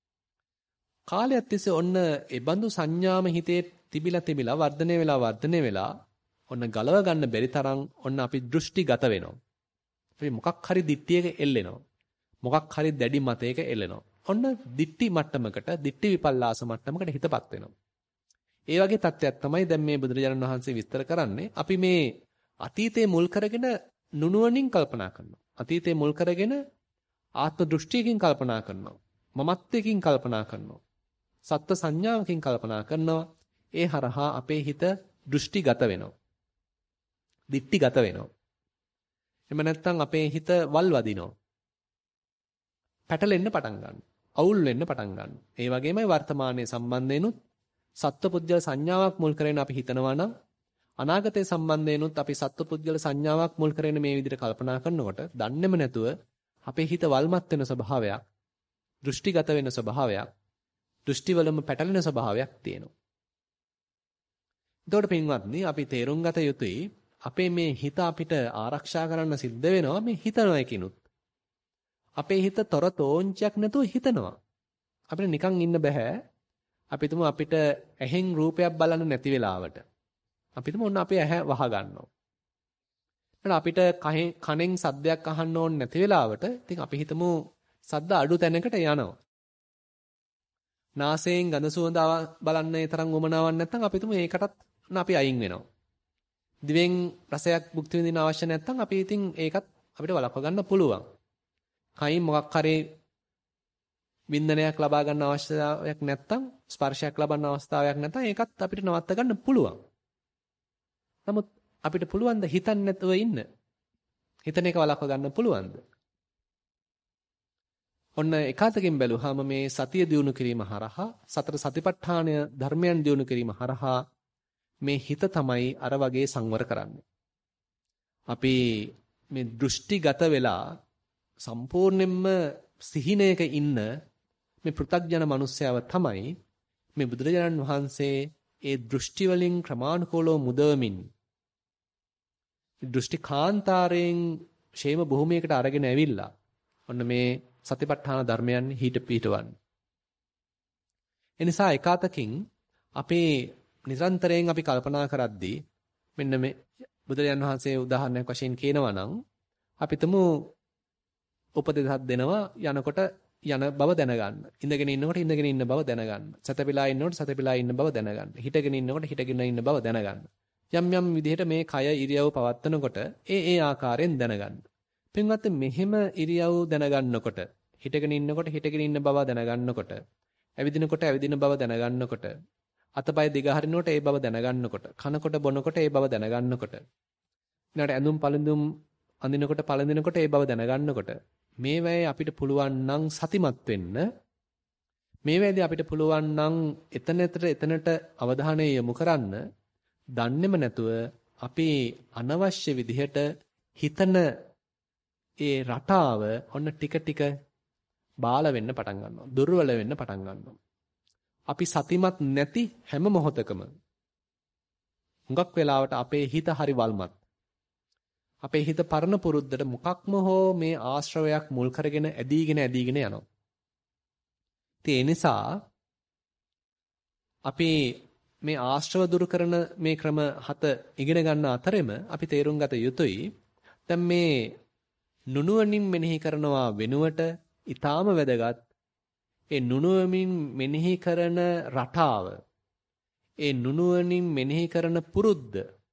කාලයක් තිස්සේ ඔන්න ඒ බඳු සංඥාම හිතේ තිබිලා තිබිලා වර්ධනය වෙලා වර්ධනය වෙලා ඔන්න ගලව ගන්න බැරි තරම් ඔන්න අපි දෘෂ්ටිගත වෙනවා. අපි මොකක් හරි දිට්ඨියක එල්ලෙනවා. මොකක් හරි දැඩි මතයක එල්ලෙනවා. ඔන්න දිට්ඨි මට්ටමකට, දිට්ඨි විපල්ලාස මට්ටමකට හිතපත් වෙනවා. ඒ වගේ තත්ත්වයක් තමයි දැන් මේ බුදුරජාණන් වහන්සේ විස්තර කරන්නේ. අපි මේ අතීතයේ මුල් කරගෙන නුනුවණින් කල්පනා කරනවා. අතීතයේ මුල් කරගෙන ආත්ම දෘෂ්ටියකින් කල්පනා කරනවා. මමත්වයකින් කල්පනා කරනවා. සත්ත්ව සංඥාවකින් කල්පනා කරනවා. ඒ හරහා අපේ හිත දෘෂ්ටිගත වෙනවා. දිට්ඨිගත වෙනවා. එහෙම නැත්නම් අපේ හිත වල් වදිනවා. පැටලෙන්න පටන් ගන්නවා. අවුල් වෙන්න පටන් ගන්නවා. ඒ වගේමයි වර්තමානයේ සම්බන්ධයෙන්ුත් සත්පුද්ගල සංඥාවක් මුල් කරගෙන අපි හිතනවා නම් අනාගතයේ සම්බන්ධයෙන්ුත් අපි සත්පුද්ගල සංඥාවක් මුල් කරගෙන මේ විදිහට කල්පනා කරනකොට දන්නේම නැතුව අපේ හිත වල්මත් වෙන ස්වභාවයක්, දෘෂ්ටිගත වෙන ස්වභාවයක්, දෘෂ්ටිවලම පැටලෙන ස්වභාවයක් තියෙනවා. එතකොට පින්වත්නි අපි තේරුම් ගත යුතුයි අපේ මේ හිත අපිට ආරක්ෂා කරන්න සිද්ධ වෙනවා මේ හිතනවා එකිනුත්. අපේ හිත තොර තෝංචයක් නැතුව හිතනවා. අපිට නිකන් ඉන්න බෑ. අපි තුමු අපිට ඇහෙන් රූපයක් බලන්න නැති වෙලාවට. අපි තුමු ඔන්න අපේ ඇහැ වහ ගන්නවා. ඊට අපිට කනෙන් සද්දයක් අහන්න ඕනේ නැති වෙලාවට ඉතින් අපි හිතමු සද්ද අඩු තැනකට යනවා. නාසයෙන් ගඳ සුවඳ බලන්න ඒ තරම් වමනාවක් නැත්නම් අපි තුමු ඒකටත් අපි අයින් වෙනවා. දිවෙන් රසයක් භුක්ති විඳින්න අවශ්‍ය නැත්නම් අපි ඉතින් ඒකත් අපිට වළක්ව ගන්න පුළුවන්. කයින් මොකක් හරි වින්දනයක් ලබා ගන්න අවශ්‍යතාවයක් නැත්නම් ස්පර්ශයක් ලබන්න අවස්ථාවක් නැත්නම් ඒකත් අපිට නවත්ත ගන්න පුළුවන්. නමුත් අපිට පුළුවන් ද හිතන්නේ නැතුව ඉන්න? හිතන එක වළක්ව ගන්න පුළුවන්ද? ඔන්න එකතකින් බැලුවාම මේ සතිය දියුණු කිරීම හරහා සතර සතිපට්ඨානය ධර්මයන් දියුණු කිරීම හරහා මේ හිත තමයි අර වගේ සංවර කරන්නේ. අපි මේ දෘෂ්ටිගත වෙලා සම්පූර්ණයෙන්ම සිහිනයක ඉන්න මේ පෘථග්ජන මිනිස්යාව තමයි මේ බුදුරජාණන් වහන්සේ ඒ දෘෂ්ටි වලින් ක්‍රමානුකූලව මුදවමින් දෘෂ්ටි කාන්තාරයෙන් ෂේම භූමියකට අරගෙන ඇවිල්ලා ඔන්න මේ සතිපට්ඨාන ධර්මයන් හිට පිටවන්නේ. එනිසා එකාතකින් අපේ නිරන්තරයෙන් අපි කල්පනා කරද්දී මෙන්න මේ බුදුරජාණන් වහන්සේ උදාහරණයක් වශයෙන් කියනවා නම් අපිටම උපදෙසක් දෙනවා යනකොට යන බව දැනගන්න. ඉඳගෙන ඉන්නකොට ඉඳගෙන ඉන්න බව දැනගන්න. සතපිලා ඉන්නකොට සතපිලා ඉන්න බව දැනගන්න. හිටගෙන ඉන්නකොට හිටගෙන ඉන්න බව දැනගන්න. යම් යම් විදිහට මේ කය ඉරියව් පවත්වනකොට ඒ ඒ ආකාරයෙන් දැනගන්න. පින්වත් මෙහෙම ඉරියව් දැනගන්නකොට හිටගෙන ඉන්නකොට හිටගෙන ඉන්න බව දැනගන්නකොට ඇවිදිනකොට ඇවිදින බව දැනගන්නකොට අතපය දිග හරිනකොට ඒ බව දැනගන්නකොට කනකොට බොනකොට ඒ බව දැනගන්නකොට ඊළඟට ඇඳුම් පළඳුම් අඳිනකොට පළඳිනකොට ඒ බව දැනගන්නකොට මේ වෙයි අපිට පුළුවන් නම් සතිමත් වෙන්න මේ වෙයිදී අපිට පුළුවන් නම් එතනට එතනට අවධානය යොමු කරන්න දන්නේම නැතුව අපි අනවශ්‍ය විදිහට හිතන ඒ රටාව ඔන්න ටික ටික බාල වෙන්න පටන් ගන්නවා දුර්වල වෙන්න පටන් ගන්නවා අපි සතිමත් නැති හැම මොහොතකම හුඟක් වෙලාවට අපේ හිත හරි වල්මත් අපේ හිත පරණ පුරුද්දට මොකක්ම හෝ මේ ආශ්‍රවයක් මුල් කරගෙන ඇදීගෙන ඇදීගෙන යනවා ඒ නිසා අපි මේ ආශ්‍රව දුරු කරන මේ ක්‍රම හත ඉගෙන ගන්න අතරෙම අපි තේරුම් ගත යුතුයි දැන් මේ නුනුවණින් මෙනෙහි කරනවා වෙනුවට ඊටාම වැදගත් ඒ නුනුවමින් මෙනෙහි කරන රටාව ඒ නුනුවණින් මෙනෙහි කරන පුරුද්ද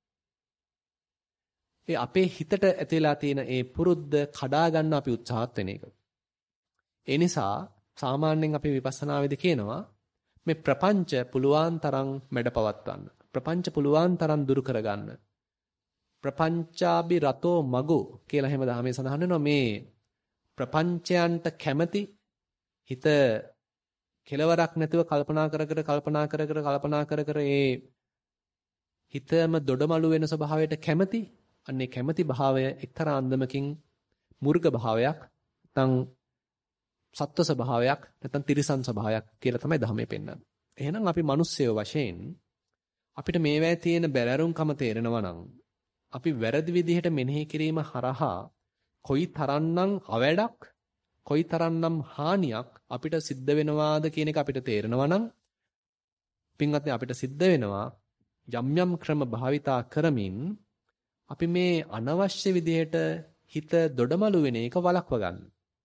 ඒ අපේ හිතට ඇතිලා තියෙන ඒ පුරුද්ද කඩා ගන්න අපි උත්සාහත් වෙන එක. ඒ නිසා සාමාන්‍යයෙන් අපි විපස්සනා වේදී කියනවා මේ ප්‍රපංච පුලුවන් තරම් මැඩපවත්වන්න. ප්‍රපංච පුලුවන් තරම් දුරු කරගන්න. ප්‍රපංචාබි රතෝ මගු කියලා හැම දහමේ සඳහන් වෙනවා මේ ප්‍රපංචයන්ට කැමැති හිත කෙලවරක් නැතුව කල්පනා කර කර කල්පනා කර කර කල්පනා කර කර ඒ හිතම දොඩමළු වෙන ස්වභාවයට කැමැති අන්නේ කැමැති භාවය එක්තරා අන්දමකින් මුර්ග භාවයක් නැත්නම් සත්ව ස්වභාවයක් නැත්නම් තිරිසන් ස්වභාවයක් කියලා තමයි ධර්මයේ පෙන්වන්නේ. එහෙනම් අපි මිනිස්සයෝ වශයෙන් අපිට මේවැය තියෙන බැලරුම්කම තේරෙනවා නම් අපි වැරදි විදිහට මෙනෙහි කිරීම හරහා කොයි තරම්නම් අවැඩක් කොයි තරම්නම් හානියක් අපිට සිද්ධ වෙනවාද කියන එක අපිට තේරෙනවා නම් පින්වත්නි අපිට සිද්ධ වෙනවා යම් යම් ක්‍රම භාවිතා කරමින් අපි මේ අනවශ්‍ය විදිහට හිත දොඩමළු වෙන එක වළක්ව ගන්න.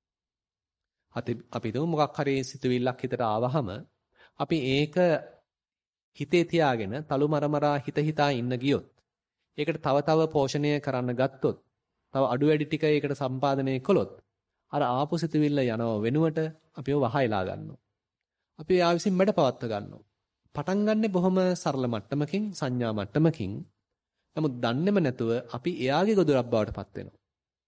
අපි දුමු මොකක් හරි සිතුවිල්ලක් හිතට ආවහම අපි ඒක හිතේ තියාගෙන තලු මරමරා හිත හිතා ඉන්න ගියොත් ඒකට තව තව පෝෂණය කරන්න ගත්තොත් තව අඩු වැඩි ටික ඒකට සම්පාදනය කළොත් අර ආපු සිතුවිල්ල යනව වෙනුවට අපිව වහයලා ගන්නවා. අපි ආවිසින් මැඩපවත්ව ගන්නවා. පටන් ගන්නෙ බොහොම සරල මට්ටමකින් සංඥා මට්ටමකින්. නමුත් දන්නේම නැතුව අපි එයාගේ ගොදුරක් බවට පත් වෙනවා.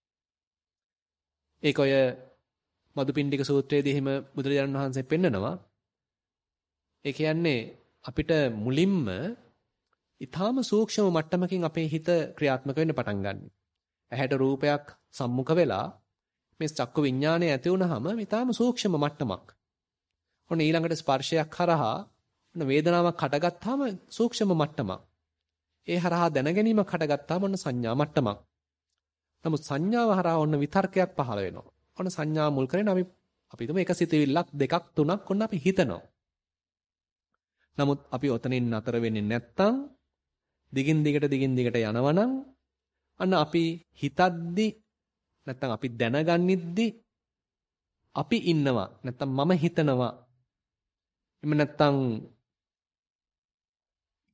ඒක ඔය මදුපිණ්ඩික සූත්‍රයේදී එහෙම බුදුරජාණන් වහන්සේ පෙන්නනවා. ඒ කියන්නේ අපිට මුලින්ම ඊටාම සූක්ෂම මට්ටමකින් අපේ හිත ක්‍රියාත්මක වෙන්න පටන් ගන්නවා. ඇහැට රූපයක් සම්මුඛ වෙලා මේ චක්කු විඥානය ඇති වුනහම ඊටාම සූක්ෂම මට්ටමක්. ඔන්න ඊළඟට ස්පර්ශයක් හරහා ඔන්න වේදනාවක් හටගත්තාම සූක්ෂම මට්ටමක්. ඒ හරහා දැනගැනීමක් හටගත්තාම ඔන්න සංඥා මට්ටමක්. නමුත් සංඥාව හරහා ඔන්න විතර්කයක් පහළ වෙනවා. ඔන්න සංඥා මුල් කරගෙන අපි අපි තුම එක සිතුවිල්ලක් දෙකක් තුනක් ඔන්න අපි හිතනවා. නමුත් අපි ඔතනින් නතර වෙන්නේ නැත්තම් දිගින් දිගට දිගින් දිගට යනවනම් අන්න අපි හිතද්දි නැත්තම් අපි දැනගන්නිද්දි අපි ඉන්නවා නැත්තම් මම හිතනවා එම නැත්තම්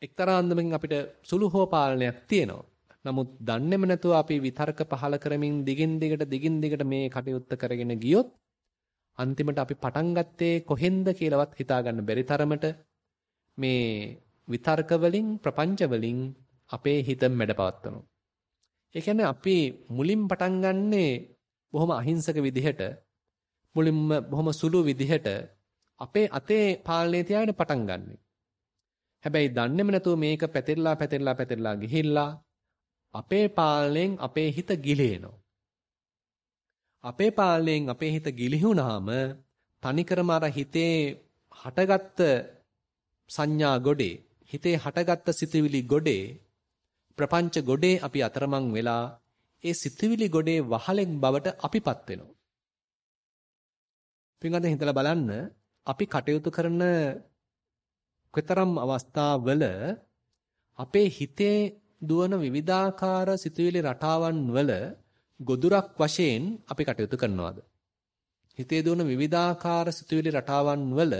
එක්තරා අන්දමකින් අපිට සුළු හෝ පාලනයක් තියෙනවා. නමුත් දන්නේම නැතුව අපි විතර්ක පහල කරමින් දිගින් දිගට දිගින් දිගට මේ කටයුත්ත කරගෙන ගියොත් අන්තිමට අපි පටන් ගත්තේ කොහෙන්ද කියලාවත් හිතා ගන්න බැරි තරමට මේ විතර්ක වලින් ප්‍රපංච වලින් අපේ හිත මැඩපවත්වනවා. ඒ කියන්නේ අපි මුලින් පටන් ගන්නේ බොහොම අහිංසක විදිහට මුලින්ම බොහොම සුළු විදිහට අපේ අතේ පාලනය තියාගෙන පටන් ගන්නෙ. හැබැයි දන්නේම නැතුව මේක පැතිරලා පැතිරලා පැතිරලා ගිහිල්ලා අපේ පාලනයෙන් අපේ හිත ගිලිනවා. අපේ පාලනයෙන් අපේ හිත ගිලිහුණාම තනිකරම අර හිතේ හටගත්ත සංඥා ගොඩේ හිතේ හටගත්ත සිතුවිලි ගොඩේ ප්‍රපංච ගොඩේ අපි අතරමං වෙලා ඒ සිතුවිලි ගොඩේ වහලෙක් බවට අපිපත් වෙනවා. පින්වත්නි හිතලා බලන්න අපි කටයුතු කරන කොතරම් අවස්ථාවල අපේ හිතේ දුවන විවිධාකාර සිතුවිලි රටාවන් වල ගොදුරක් වශයෙන් අපි කටයුතු කරනවාද? හිතේ දුවන විවිධාකාර සිතුවිලි රටාවන් වල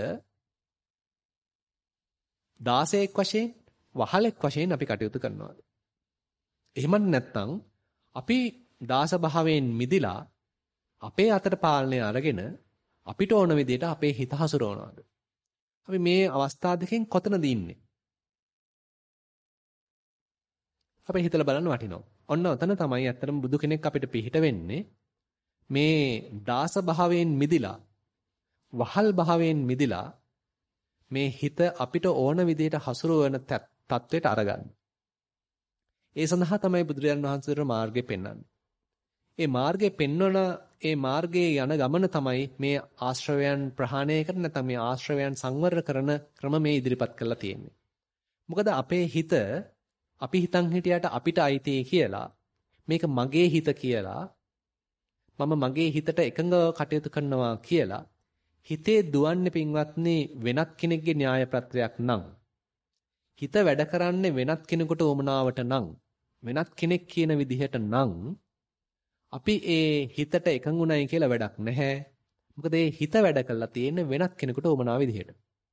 දාසයෙක් වශයෙන් වහලෙක් වශයෙන් අපි කටයුතු කරනවාද? එහෙම නැත්නම් අපි දාස භාවයෙන් මිදිලා අපේ අතට පාලනය අරගෙන අපිට ඕන විදිහට අපේ හිත හසුරවනවාද? අපි මේ අවස්ථා දෙකෙන් කොතනද ඉන්නේ? අපි හිතලා බලන්න වටිනවා. ඔන්න ඔතන තමයි ඇත්තටම බුදු කෙනෙක් අපිට පිහිට වෙන්නේ මේ දාස භාවයෙන් මිදිලා වහල් භාවයෙන් මිදිලා මේ හිත අපිට ඕන විදිහට හසුරවන තත්වයට අරගන්න. ඒ සඳහා තමයි බුදුරජාණන් වහන්සේට මාර්ගය පෙන්වන්නේ. ඒ මාර්ගය පෙන්වන ඒ මාර්ගයේ යන ගමන තමයි මේ ආශ්‍රවයන් ප්‍රහාණය කරන නැත්නම් මේ ආශ්‍රවයන් සංවර කරන ක්‍රම මේ ඉදිරිපත් කරලා තියෙන්නේ. මොකද අපේ හිත අපි හිතන් හිටියට අපිට අයිති කියලා මේක මගේ හිත කියලා මම මගේ හිතට එකඟව කටයුතු කරනවා කියලා හිතේ දුවන්නේ පින්වත්නි වෙනත් කෙනෙක්ගේ න්‍යාය පත්‍රයක් නම් හිත වැඩ කරන්නේ වෙනත් කෙනෙකුට උමනාවට නම් වෙනත් කෙනෙක් කියන විදිහට නම් අපි ඒ හිතට එකඟුණයි කියලා වැඩක් නැහැ. මොකද ඒ හිත වැඩ කරලා තියෙන්නේ වෙනත් කෙනෙකුට උමනා විදිහට.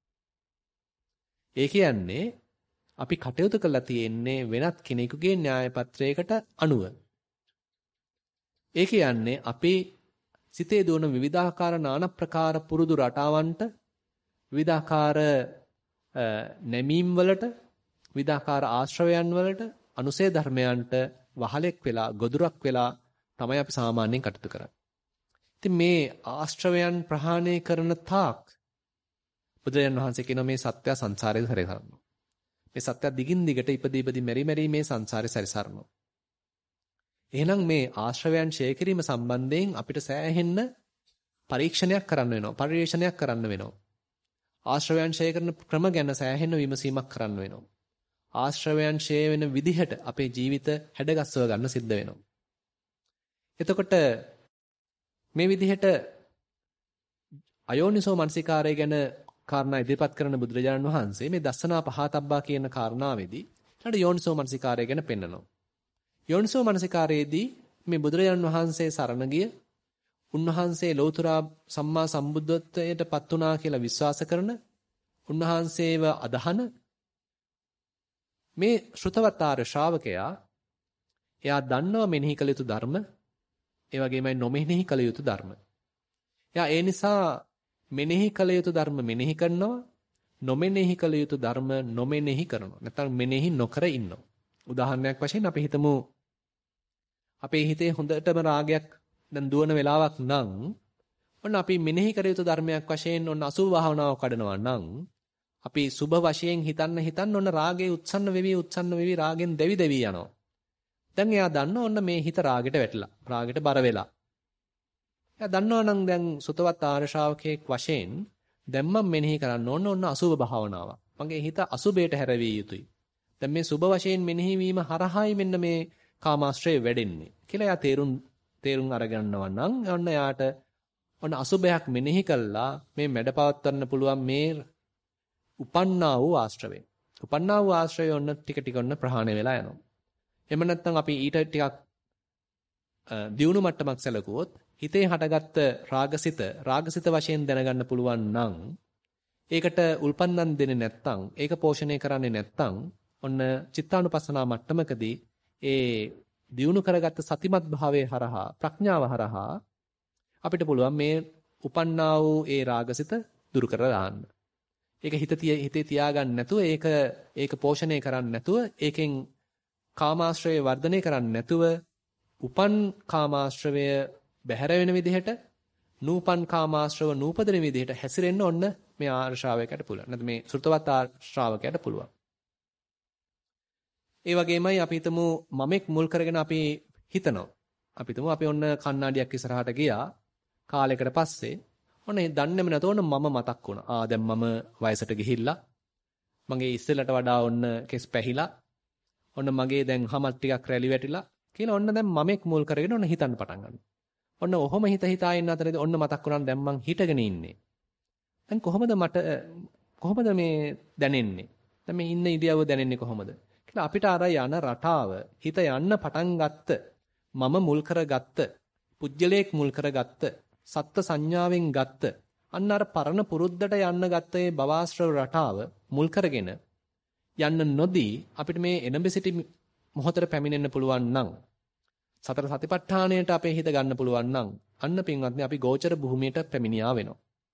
ඒ කියන්නේ අපි කටයුතු කරලා තියෙන්නේ වෙනත් කෙනෙකුගේ න්‍යාය පත්‍රයකට අනුව. ඒ කියන්නේ අපි සිතේ දුවන විවිධාකාර নানা ප්‍රකාර පුරුදු රටාවන්ට විවිධාකාර නැමීම් වලට විවිධාකාර ආශ්‍රවයන් වලට අනුසේ ධර්මයන්ට වහලෙක් වෙලා ගොදුරක් වෙලා තමයි අපි සාමාන්‍යයෙන් කටයුතු කරන්නේ. ඉතින් මේ ආශ්‍රවයන් ප්‍රහාණය කරන තාක් බුදුරජාණන් වහන්සේ කියන මේ සත්‍ය සංසාරේ සැරිසරනවා. මේ සත්‍ය දිගින් දිගට ඉපදී ඉපදී මෙරි මෙරි මේ සංසාරේ සැරිසරනවා. එහෙනම් මේ ආශ්‍රවයන් ඡය කිරීම සම්බන්ධයෙන් අපිට සෑහෙන්න පරීක්ෂණයක් කරන්න වෙනවා. පරිශ්‍රණයක් කරන්න වෙනවා. ආශ්‍රවයන් ඡය කරන ක්‍රම ගැන සෑහෙන්න විමසීමක් කරන්න වෙනවා. ආශ්‍රවයන් ඡය වෙන විදිහට අපේ ජීවිත හැඩගස්ව ගන්න සිද්ධ වෙනවා. එතකොට මේ විදිහට අයෝනිසෝ මනසිකාරය ගැන කාරණා ඉදිරිපත් කරන බුදුරජාණන් වහන්සේ මේ දස්සනා පහතබ්බා කියන කාරණාවේදී ඊට යෝනිසෝ මනසිකාරය ගැන පෙන්නනවා. යෝනිසෝ මනසිකාරයේදී මේ බුදුරජාණන් වහන්සේ සරණ ගිය උන්වහන්සේ ලෞතුරා සම්මා සම්බුද්ධත්වයට පත් වුණා කියලා විශ්වාස කරන උන්වහන්සේව අදහන මේ ශ්‍රුතවතාර ශ්‍රාවකයා එයා දන්නව මෙනෙහි කළ යුතු ධර්ම ඒ වගේමයි නොමෙනෙහි කළ යුතු ධර්ම. එයා ඒ නිසා මෙනෙහි කළ යුතු ධර්ම මෙනෙහි කරනවා නොමෙනෙහි කළ යුතු ධර්ම නොමෙනෙහි කරනවා. නැත්නම් මෙනෙහි නොකර ඉන්නවා. උදාහරණයක් වශයෙන් අපි හිතමු අපේ හිතේ හොඳටම රාගයක් දැන් දුවන වෙලාවක් නම් ඔන්න අපි මෙනෙහි කර යුතු ධර්මයක් වශයෙන් ඔන්න අසුභ භාවනාව කඩනවා නම් අපි සුභ වශයෙන් හිතන්න හිතන්න ඔන්න රාගේ උත්සන්න වෙවි උත්සන්න වෙවි රාගෙන් දෙවි දෙවි යනවා. දැන් එයා දන්නවා ඔන්න මේ හිත රාගෙට වැටලා රාගෙට බර වෙලා. එයා දන්නවා නම් දැන් සුතවත් ආර්ය ශ්‍රාවකයෙක් වශයෙන් දැන් මම මෙනෙහි කරන්න ඕන ඔන්න අසුභ භාවනාව. මගේ හිත අසුභයට හැරවිය යුතුයි. දැන් මේ සුභ වශයෙන් මෙනෙහි වීම හරහායි මෙන්න මේ කාමාශ්‍රය වැඩෙන්නේ කියලා එයා තේරුම් තේරුම් අරගන්නවා නම් ඔන්න එයාට ඔන්න අසුභයක් මෙනෙහි කළා මේ මැඩපවත්වන්න පුළුවන් මේ උපන්නා වූ ආශ්‍රවය. උපන්නා වූ ආශ්‍රය ඔන්න ටික ටික ඔන්න ප්‍රහාණය වෙලා යනවා. එහෙම නැත්නම් අපි ඊට ටිකක් දියුණු මට්ටමක් සැලකුවොත් හිතේ හටගත්ත රාගසිත රාගසිත වශයෙන් දැනගන්න පුළුවන් නම් ඒකට උල්පන්දම් දෙන්නේ නැත්නම් ඒක පෝෂණය කරන්නේ නැත්නම් ඔන්න චිත්තානුපස්සනා මට්ටමකදී ඒ දියුණු කරගත්ත සතිමත් භාවයේ හරහා ප්‍රඥාව හරහා අපිට පුළුවන් මේ උපන්නා වූ ඒ රාගසිත දුරු කරලා දාන්න. ඒක හිත හිතේ තියාගන්න නැතුව ඒක ඒක පෝෂණය කරන්නේ නැතුව ඒකෙන් කාමාශ්‍රය වර්ධනය කරන්නේ නැතුව උපන් කාමාශ්‍රවය බැහැර වෙන විදිහට නූපන් කාමාශ්‍රව නූපදින විදිහට හැසිරෙන්න ඔන්න මේ ආර්ය ශ්‍රාවකයට පුළුවන්. නැත්නම් මේ සෘතවත් ආර්ය ශ්‍රාවකයට පුළුවන්. ඒ වගේමයි අපි හිතමු මමෙක් මුල් කරගෙන අපි හිතනවා. අපි හිතමු අපි ඔන්න කණ්ණාඩියක් ඉස්සරහට ගියා කාලයකට පස්සේ ඔන්න දන්නේම නැතෝ ඔන්න මම මතක් වුණා. ආ දැන් මම වයසට ගිහිල්ලා මගේ ඉස්සෙල්ලට වඩා ඔන්න කෙස් පැහිලා ඔන්න මගේ දැන් හමත් ටිකක් රැලි වැටිලා කියලා ඔන්න දැන් මමෙක් මුල් කරගෙන ඔන්න හිතන්න පටන් ගන්නවා. ඔන්න ඔහොම හිත හිතා ඉන්න අතරේදී ඔන්න මතක් වුණා දැන් මං හිටගෙන ඉන්නේ. දැන් කොහොමද මට කොහොමද මේ දැනෙන්නේ? දැන් මේ ඉන්න ඉරියව්ව දැනෙන්නේ කොහොමද? කියලා අපිට අර යන රටාව හිත යන්න පටන් ගත්ත මම මුල් කරගත්ත පුජ්‍යලයක් මුල් කරගත්ත සත්ත්ව සංඥාවෙන් ගත්ත අන්න අර පරණ පුරුද්දට යන්න ගත්ත ඒ භවආශ්‍රව රටාව මුල් කරගෙන යන්න නොදී අපිට මේ එනඹ සිටි මොහොතට පැමිණෙන්න පුළුවන් නම් සතර සතිපට්ඨානයට අපේ හිත ගන්න පුළුවන් නම් අන්න පින්වත්නි අපි ගෝචර භූමියට පැමිණියා වෙනවා.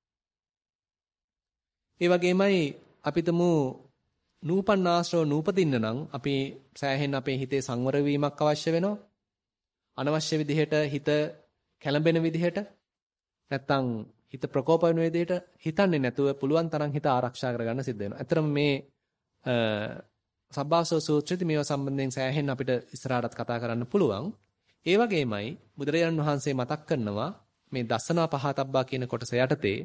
ඒ වගේමයි අපිටමු නූපන් ආශ්‍රව නූපදින්න නම් අපි සෑහෙන අපේ හිතේ සංවර වීමක් අවශ්‍ය වෙනවා. අනවශ්‍ය විදිහට හිත කැළඹෙන විදිහට නැත්තම් හිත ප්‍රකෝප වෙන විදිහට හිතන්නේ නැතුව පුළුවන් තරම් හිත ආරක්ෂා කරගන්න සිද්ධ වෙනවා. ඇත්තටම මේ සබ්බාසව සූත්‍රයේදී මේවා සම්බන්ධයෙන් සෑහෙන අපිට ඉස්සරහටත් කතා කරන්න පුළුවන්. ඒ වගේමයි බුදුරජාණන් වහන්සේ මතක් කරනවා මේ දසනා පහතබ්බා කියන කොටස යටතේ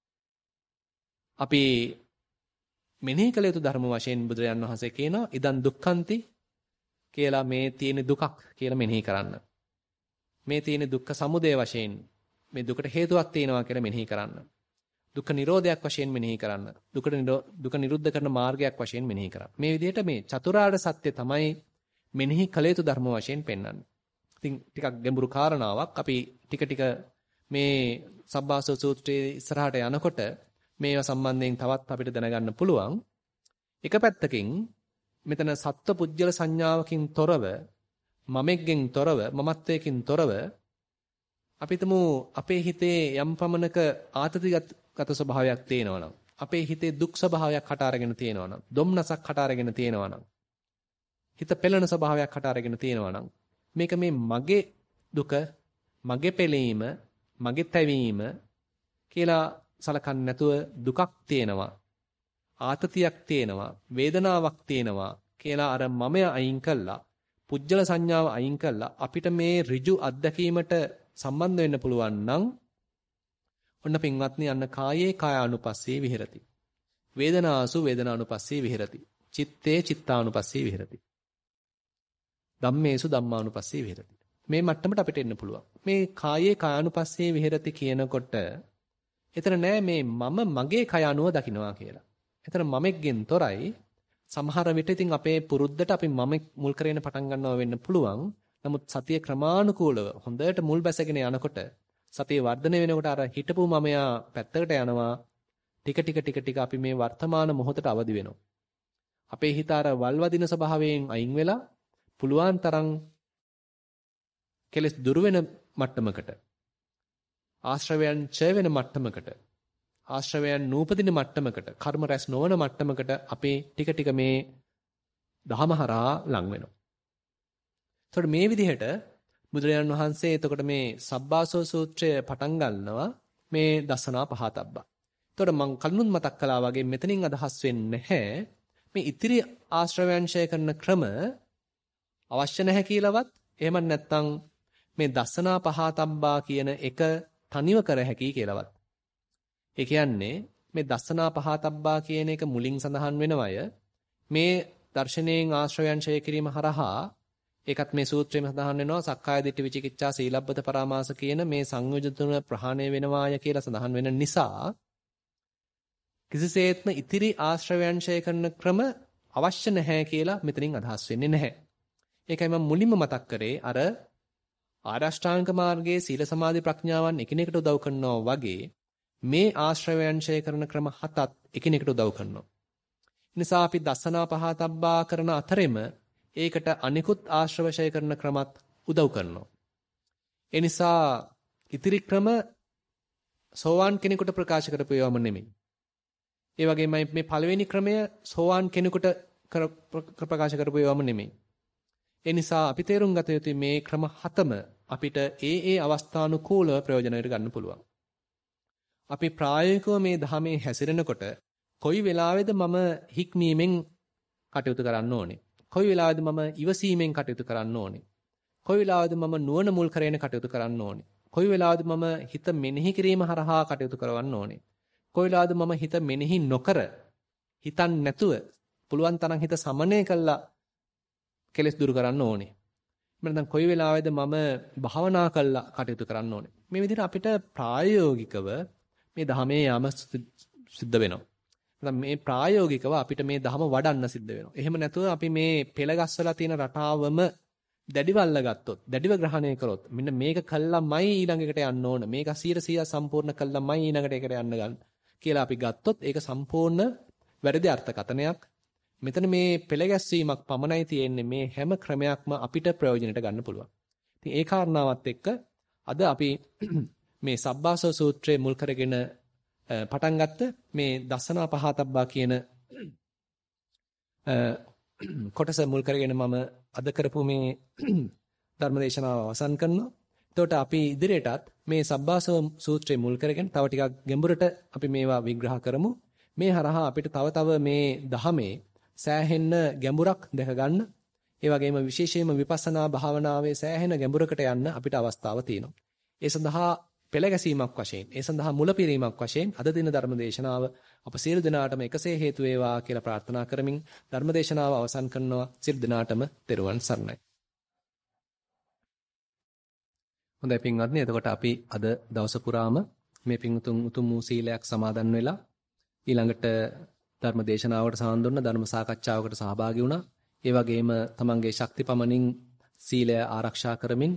අපි මෙනෙහි කළ යුතු ධර්ම වශයෙන් බුදුරජාණන් වහන්සේ කියනවා ඉදන් දුක්ඛන්ති කියලා මේ තියෙන දුකක් කියලා මෙනෙහි කරන්න. මේ තියෙන දුක්ඛ සමුදය වශයෙන් මේ දුකට හේතුවක් තියෙනවා කියලා මෙනෙහි කරන්න. දුක්ඛ නිරෝධයක් වශයෙන් මෙනෙහි කරන්න. දුකට දුක නිරුද්ධ කරන මාර්ගයක් වශයෙන් මෙනෙහි කරන්න. මේ විදිහට මේ චතුරාර්ය සත්‍ය තමයි මෙනෙහි කළ යුතු ධර්ම වශයෙන් පෙන්වන්නේ. ඉතින් ටිකක් ගැඹුරු කාරණාවක් අපි ටික ටික මේ සබ්බාසව සූත්‍රයේ ඉස්සරහට යනකොට මේවා සම්බන්ධයෙන් තවත් අපිට දැනගන්න පුළුවන්. එක පැත්තකින් මෙතන සත්ව පුජ්‍යල සංඥාවකින් තොරව මමෙක්ගෙන් තොරව මමත්වයකින් තොරව අපිටම අපේ හිතේ යම් පමණක ආතතිගත ස්වභාවයක් තියෙනවා නම් අපේ හිතේ දුක් ස්වභාවයක් හට අරගෙන තියෙනවා නම් දුම්නසක් හට අරගෙන තියෙනවා නම් හිත පෙළෙන ස්වභාවයක් හට අරගෙන තියෙනවා නම් මේක මේ මගේ දුක මගේ පෙළීම මගේ තැවීම කියලා සලකන්නේ නැතුව දුකක් තියෙනවා ආතතියක් තියෙනවා වේදනාවක් තියෙනවා කියලා අර මමය අයින් කළා පුජ්‍යල සංඥාව අයින් කළා අපිට මේ ඍජු අත්දැකීමට සම්බන්ධ වෙන්න පුළුවන් නම් ඔන්න පින්වත්නි අන්න කායේ කායානුපස්සී විහෙරති වේදනාසු වේදනානුපස්සී විහෙරති චිත්තේ චිත්තානුපස්සී විහෙරති ධම්මේසු ධම්මානුපස්සී විහෙරති මේ මට්ටමට අපිට එන්න පුළුවන් මේ කායේ කායානුපස්සී විහෙරති කියනකොට එතන නෑ මේ මම මගේ කය අනුව දකින්නවා කියලා. එතන මමෙක්ගෙන් තොරයි. සමහර විට ඉතින් අපේ පුරුද්දට අපි මමෙක් මුල් කරගෙන පටන් ගන්නවා වෙන්න පුළුවන්. නමුත් සතිය ක්‍රමානුකූලව හොඳට මුල් බැසගෙන යනකොට සතිය වර්ධනය වෙනකොට අර හිටපු මමයා පැත්තකට යනවා. ටික ටික ටික ටික අපි මේ වර්තමාන මොහොතට අවදි වෙනවා. අපේ හිත අර වල්වදින ස්වභාවයෙන් අයින් වෙලා පුළුවන් තරම් කෙලස් දුර වෙන මට්ටමකට ආශ්‍රවයන් ඡය වෙන මට්ටමකට ආශ්‍රවයන් නූපදින මට්ටමකට කර්ම රැස් නොවන මට්ටමකට අපේ ටික ටික මේ දහම හරහා ලං වෙනවා. එතකොට මේ විදිහට බුදුරජාණන් වහන්සේ එතකොට මේ සබ්බාසව සූත්‍රය පටන් ගන්නවා මේ දසනා පහතබ්බා. එතකොට මම කලිනුත් මතක් කළා වගේ මෙතනින් අදහස් වෙන්නේ නැහැ මේ ඉතිරි ආශ්‍රවයන් ඡය කරන ක්‍රම අවශ්‍ය නැහැ කියලාවත් එහෙම නැත්නම් මේ දසනා පහතබ්බා කියන එක තනිව කර හැකි කියලාවත්. ඒ කියන්නේ මේ දසනා පහතබ්බා කියන එක මුලින් සඳහන් වෙනවය මේ දර්ශනයෙන් ආශ්‍රවයන් ඡය කිරීම හරහා ඒකත් මේ සූත්‍රයෙන් සඳහන් වෙනවා සක්කාය දිට්ඨි විචිකිච්ඡා සීලබ්බත පරාමාස කියන මේ සංයෝජන තුන ප්‍රහාණය වෙනවාය කියලා සඳහන් වෙන නිසා කිසිසේත්ම ඉතිරි ආශ්‍රවයන් ඡය කරන ක්‍රම අවශ්‍ය නැහැ කියලා මෙතනින් අදහස් වෙන්නේ නැහැ. ඒකයි මම මුලින්ම මතක් කරේ අර ආරෂ්ඨාංග මාර්ගයේ සීල සමාධි ප්‍රඥාවන් එකිනෙකට උදව් කරනවා වගේ මේ ආශ්‍රවයන් ඡය කරන ක්‍රම හතත් එකිනෙකට උදව් කරනවා. නිසා අපි දසනා පහතබ්බා කරන අතරෙම ඒකට අනිකුත් ආශ්‍රවශය කරන ක්‍රමත් උදව් කරනවා. ඒ නිසා ඉතිරි ක්‍රම සෝවාන් කෙනෙකුට ප්‍රකාශ කරපු ඒවාම නෙමෙයි. ඒ වගේමයි මේ පළවෙනි ක්‍රමය සෝවාන් කෙනෙකුට ප්‍රකාශ කරපු ඒවාම නෙමෙයි. ඒ නිසා අපි තේරුම් ගත යුතුයි මේ ක්‍රම හතම අපිට ඒ ඒ අවස්ථානුකූලව ප්‍රයෝජනයට ගන්න පුළුවන්. අපි ප්‍රායෝගිකව මේ ධර්මයේ හැසිරෙනකොට කොයි වෙලාවෙද මම හික්මීමෙන් කටයුතු කරන්න ඕනේ? කොයි වෙලාවෙද මම ඉවසීමෙන් කටයුතු කරන්න ඕනේ? කොයි වෙලාවෙද මම නුවණ මුල් කරගෙන කටයුතු කරන්න ඕනේ? කොයි වෙලාවෙද මම හිත මෙනෙහි කිරීම හරහා කටයුතු කරවන්න ඕනේ? කොයි වෙලාවෙද මම හිත මෙනෙහි නොකර හිතන් නැතුව පුළුවන් තරම් හිත සමනය කළා කෙලස් දුරු කරන්න ඕනේ? එහෙම නැත්නම් කොයි වෙලාවෙද මම භාවනා කළා කටයුතු කරන්න ඕනේ? මේ විදිහට අපිට ප්‍රායෝගිකව මේ ධර්මයේ යාම සිද්ධ වෙනවා. නැත්නම් මේ ප්‍රායෝගිකව අපිට මේ ධර්ම වඩන්න සිද්ධ වෙනවා. එහෙම නැතුව අපි මේ පෙළගස්සලා තියෙන රටාවම දැඩිව අල්ලගත්තොත්, දැඩිව ග්‍රහණය කරොත්, මෙන්න මේක කළාමයි ඊළඟකට යන්න ඕන. මේක සියයට සීයක් සම්පූර්ණ කළාමයි ඊළඟට ඒකට යන්න ගන්න කියලා අපි ගත්තොත් ඒක සම්පූර්ණ වැරදි අර්ථකථනයක්. මෙතන මේ පෙළගැස්වීමක් පමණයි තියෙන්නේ. මේ හැම ක්‍රමයක්ම අපිට ප්‍රයෝජනට ගන්න පුළුවන්. ඉතින් ඒ කාරණාවත් එක්ක අද අපි මේ සබ්බාසව සූත්‍රයේ මුල් කරගෙන පටන් ගත්ත මේ දසනා පහතබ්බා කියන කොටස මුල් කරගෙන මම අද කරපු මේ ධර්මදේශනාව අවසන් කරනවා. එතකොට අපි ඉදිරියටත් මේ සබ්බාසව සූත්‍රයේ මුල් කරගෙන තව ටිකක් ගැඹුරට අපි මේවා විග්‍රහ කරමු. මේ හරහා අපිට තව තව මේ ධහමේ සෑහෙන්න ගැඹුරක් දැක ගන්න. ඒ වගේම විශේෂයෙන්ම විපස්සනා භාවනාවේ සෑහෙන ගැඹුරකට යන්න අපිට අවස්ථාව තියෙනවා. ඒ සඳහා පෙළගැසීමක් වශයෙන්, ඒ සඳහා මුලපිරීමක් වශයෙන් අද දින ධර්මදේශනාව අප සියලු දෙනාටම එකසේ හේතු වේවා කියලා ප්‍රාර්ථනා කරමින් ධර්මදේශනාව අවසන් කරනවා. සියලු දෙනාටම තෙරුවන් සරණයි. හොඳයි පින්වත්නි, එතකොට අපි අද දවස පුරාම මේ පින්තුන් උතුම් වූ සීලයක් සමාදන් වෙලා ඊළඟට ධර්මදේශනාවකට සම්බන්ධ වුණ ධර්ම සාකච්ඡාවකට සහභාගී වුණා. ඒ වගේම තමන්ගේ ශක්ති පමණින් සීලය ආරක්ෂා කරමින්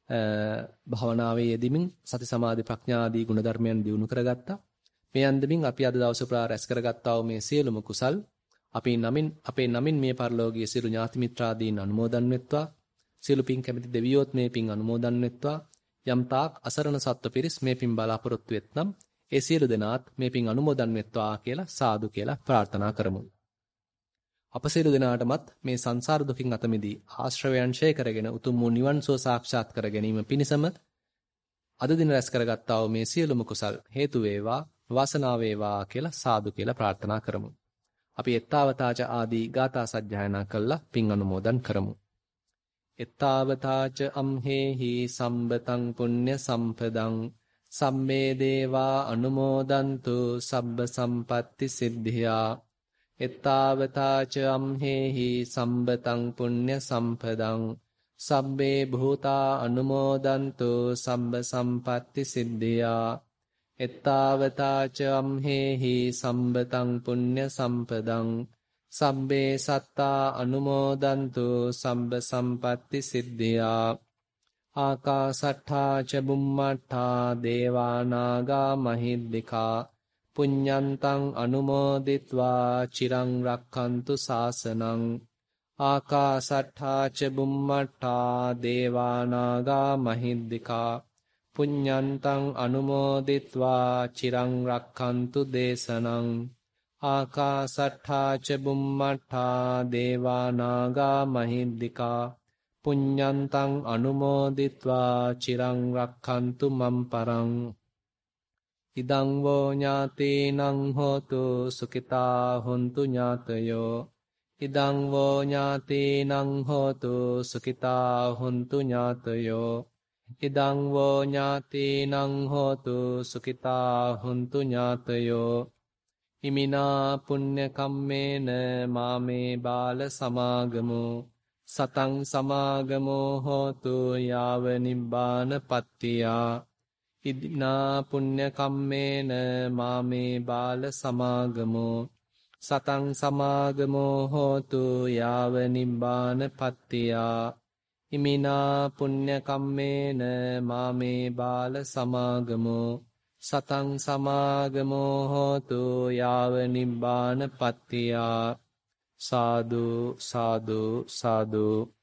භාවනාවේ යෙදීමින් සති සමාධි ප්‍රඥා ආදී ගුණධර්මයන් දියුණු කරගත්තා. මේ අන්දමින් අපි අද දවසේ පුරා රැස් කරගත්තා වූ මේ සියලුම කුසල් අපි නමින් අපේ නමින් මේ පරලෝකීය සියලු ඥාති මිත්‍රාදීන් අනුමෝදන් වෙත්වා. සියලු පින් කැමති දෙවියොත් මේ පින් අනුමෝදන් වෙත්වා. යම් තාක් අසරණ සත්ව පිරිස් මේ පින් බලාපොරොත්තු වෙත්නම් ඒ සියලු දෙනාත් මේ පින් අනුමෝදන් වෙත්වා කියලා සාදු කියලා ප්‍රාර්ථනා කරමු. අප සියලු දෙනාටමත් මේ සංසාර දුකින් අත මිදී ආශ්‍රවයන් ඡය කරගෙන උතුම් වූ නිවන් සුව සාක්ෂාත් කර ගැනීම පිණිසම අද දින රැස් කරගත්තා වූ මේ සියලුම කුසල් හේතු වේවා වාසනාව වේවා කියලා සාදු කියලා ප්‍රාර්ථනා කරමු. අපි එත්තාවතාච ආදී ගාථා සජ්ජායනා කළා පින් අනුමෝදන් කරමු. එත්තාවතාච අම්හෙහි සම්බතං පුඤ්ඤ සම්පදං සම්මේ දේවා අනුමෝදන්තු සබ්බ සම්පatti සිද්ධියා. එත්තාවතාච අම්හෙහි සම්බතං පුඤ්ඤ සම්පදං සබ්බේ භූතා අනුමෝදන්තු සබ්බ සම්පatti සිද්ධියා. එත්තාවතාච අම්හෙහි සම්බතං පුඤ්ඤ සම්පදං සබ්බේ සත්තා අනුමෝදන්තු සබ්බ සම්පatti සිද්ධියා. ආකාසට්ඨා ච බුම්මට්ඨා දේවා නාග මහිද්దికා පුඤ්ඤන්තං අනුමෝදිත්වා චිරං රක්ඛන්තු ශාසනං. ආකාසට්ඨා ච බුම්මට්ඨා දේවා නාග මහිද්దికා පුඤ්ඤන්තං අනුමෝදිත්වා චිරං රක්ඛන්තු දේශනං. ආකාසට්ඨා ච බුම්මට්ඨා දේවා නාග මහිද්దికා පුඤ්ඤන්තං අනුමෝදිත්වා චිරං රක්ඛන්තු මම් පරං. ඉදං වෝ ඥාතේනං හෝතු සුඛිතා හොන්තු ඥාතයෝ. ඉදං වෝ ඥාතේනං හෝතු සුඛිතා හොන්තු ඥාතයෝ. ඉදං වෝ ඥාතේනං හෝතු සුඛිතා හොන්තු ඥාතයෝ. ඉමිනා පුඤ්ඤ කම්මේන මාමේ බාල සමාගමෝ සතං සමාගමෝ හෝතු යාව නිබ්බාන පත්තියා. ඉදිනා පුඤ්ඤ කම්මේන මාමේ බාල සමාගමෝ සතං සමාගමෝ හෝතු යාව නිබ්බාන පත්තියා. ඉමිනා පුඤ්ඤ කම්මේන මාමේ බාල සමාගමෝ සතං සමාගමෝ හෝතු යාව නිබ්බාන පත්තියා සාදු සාදු සාදු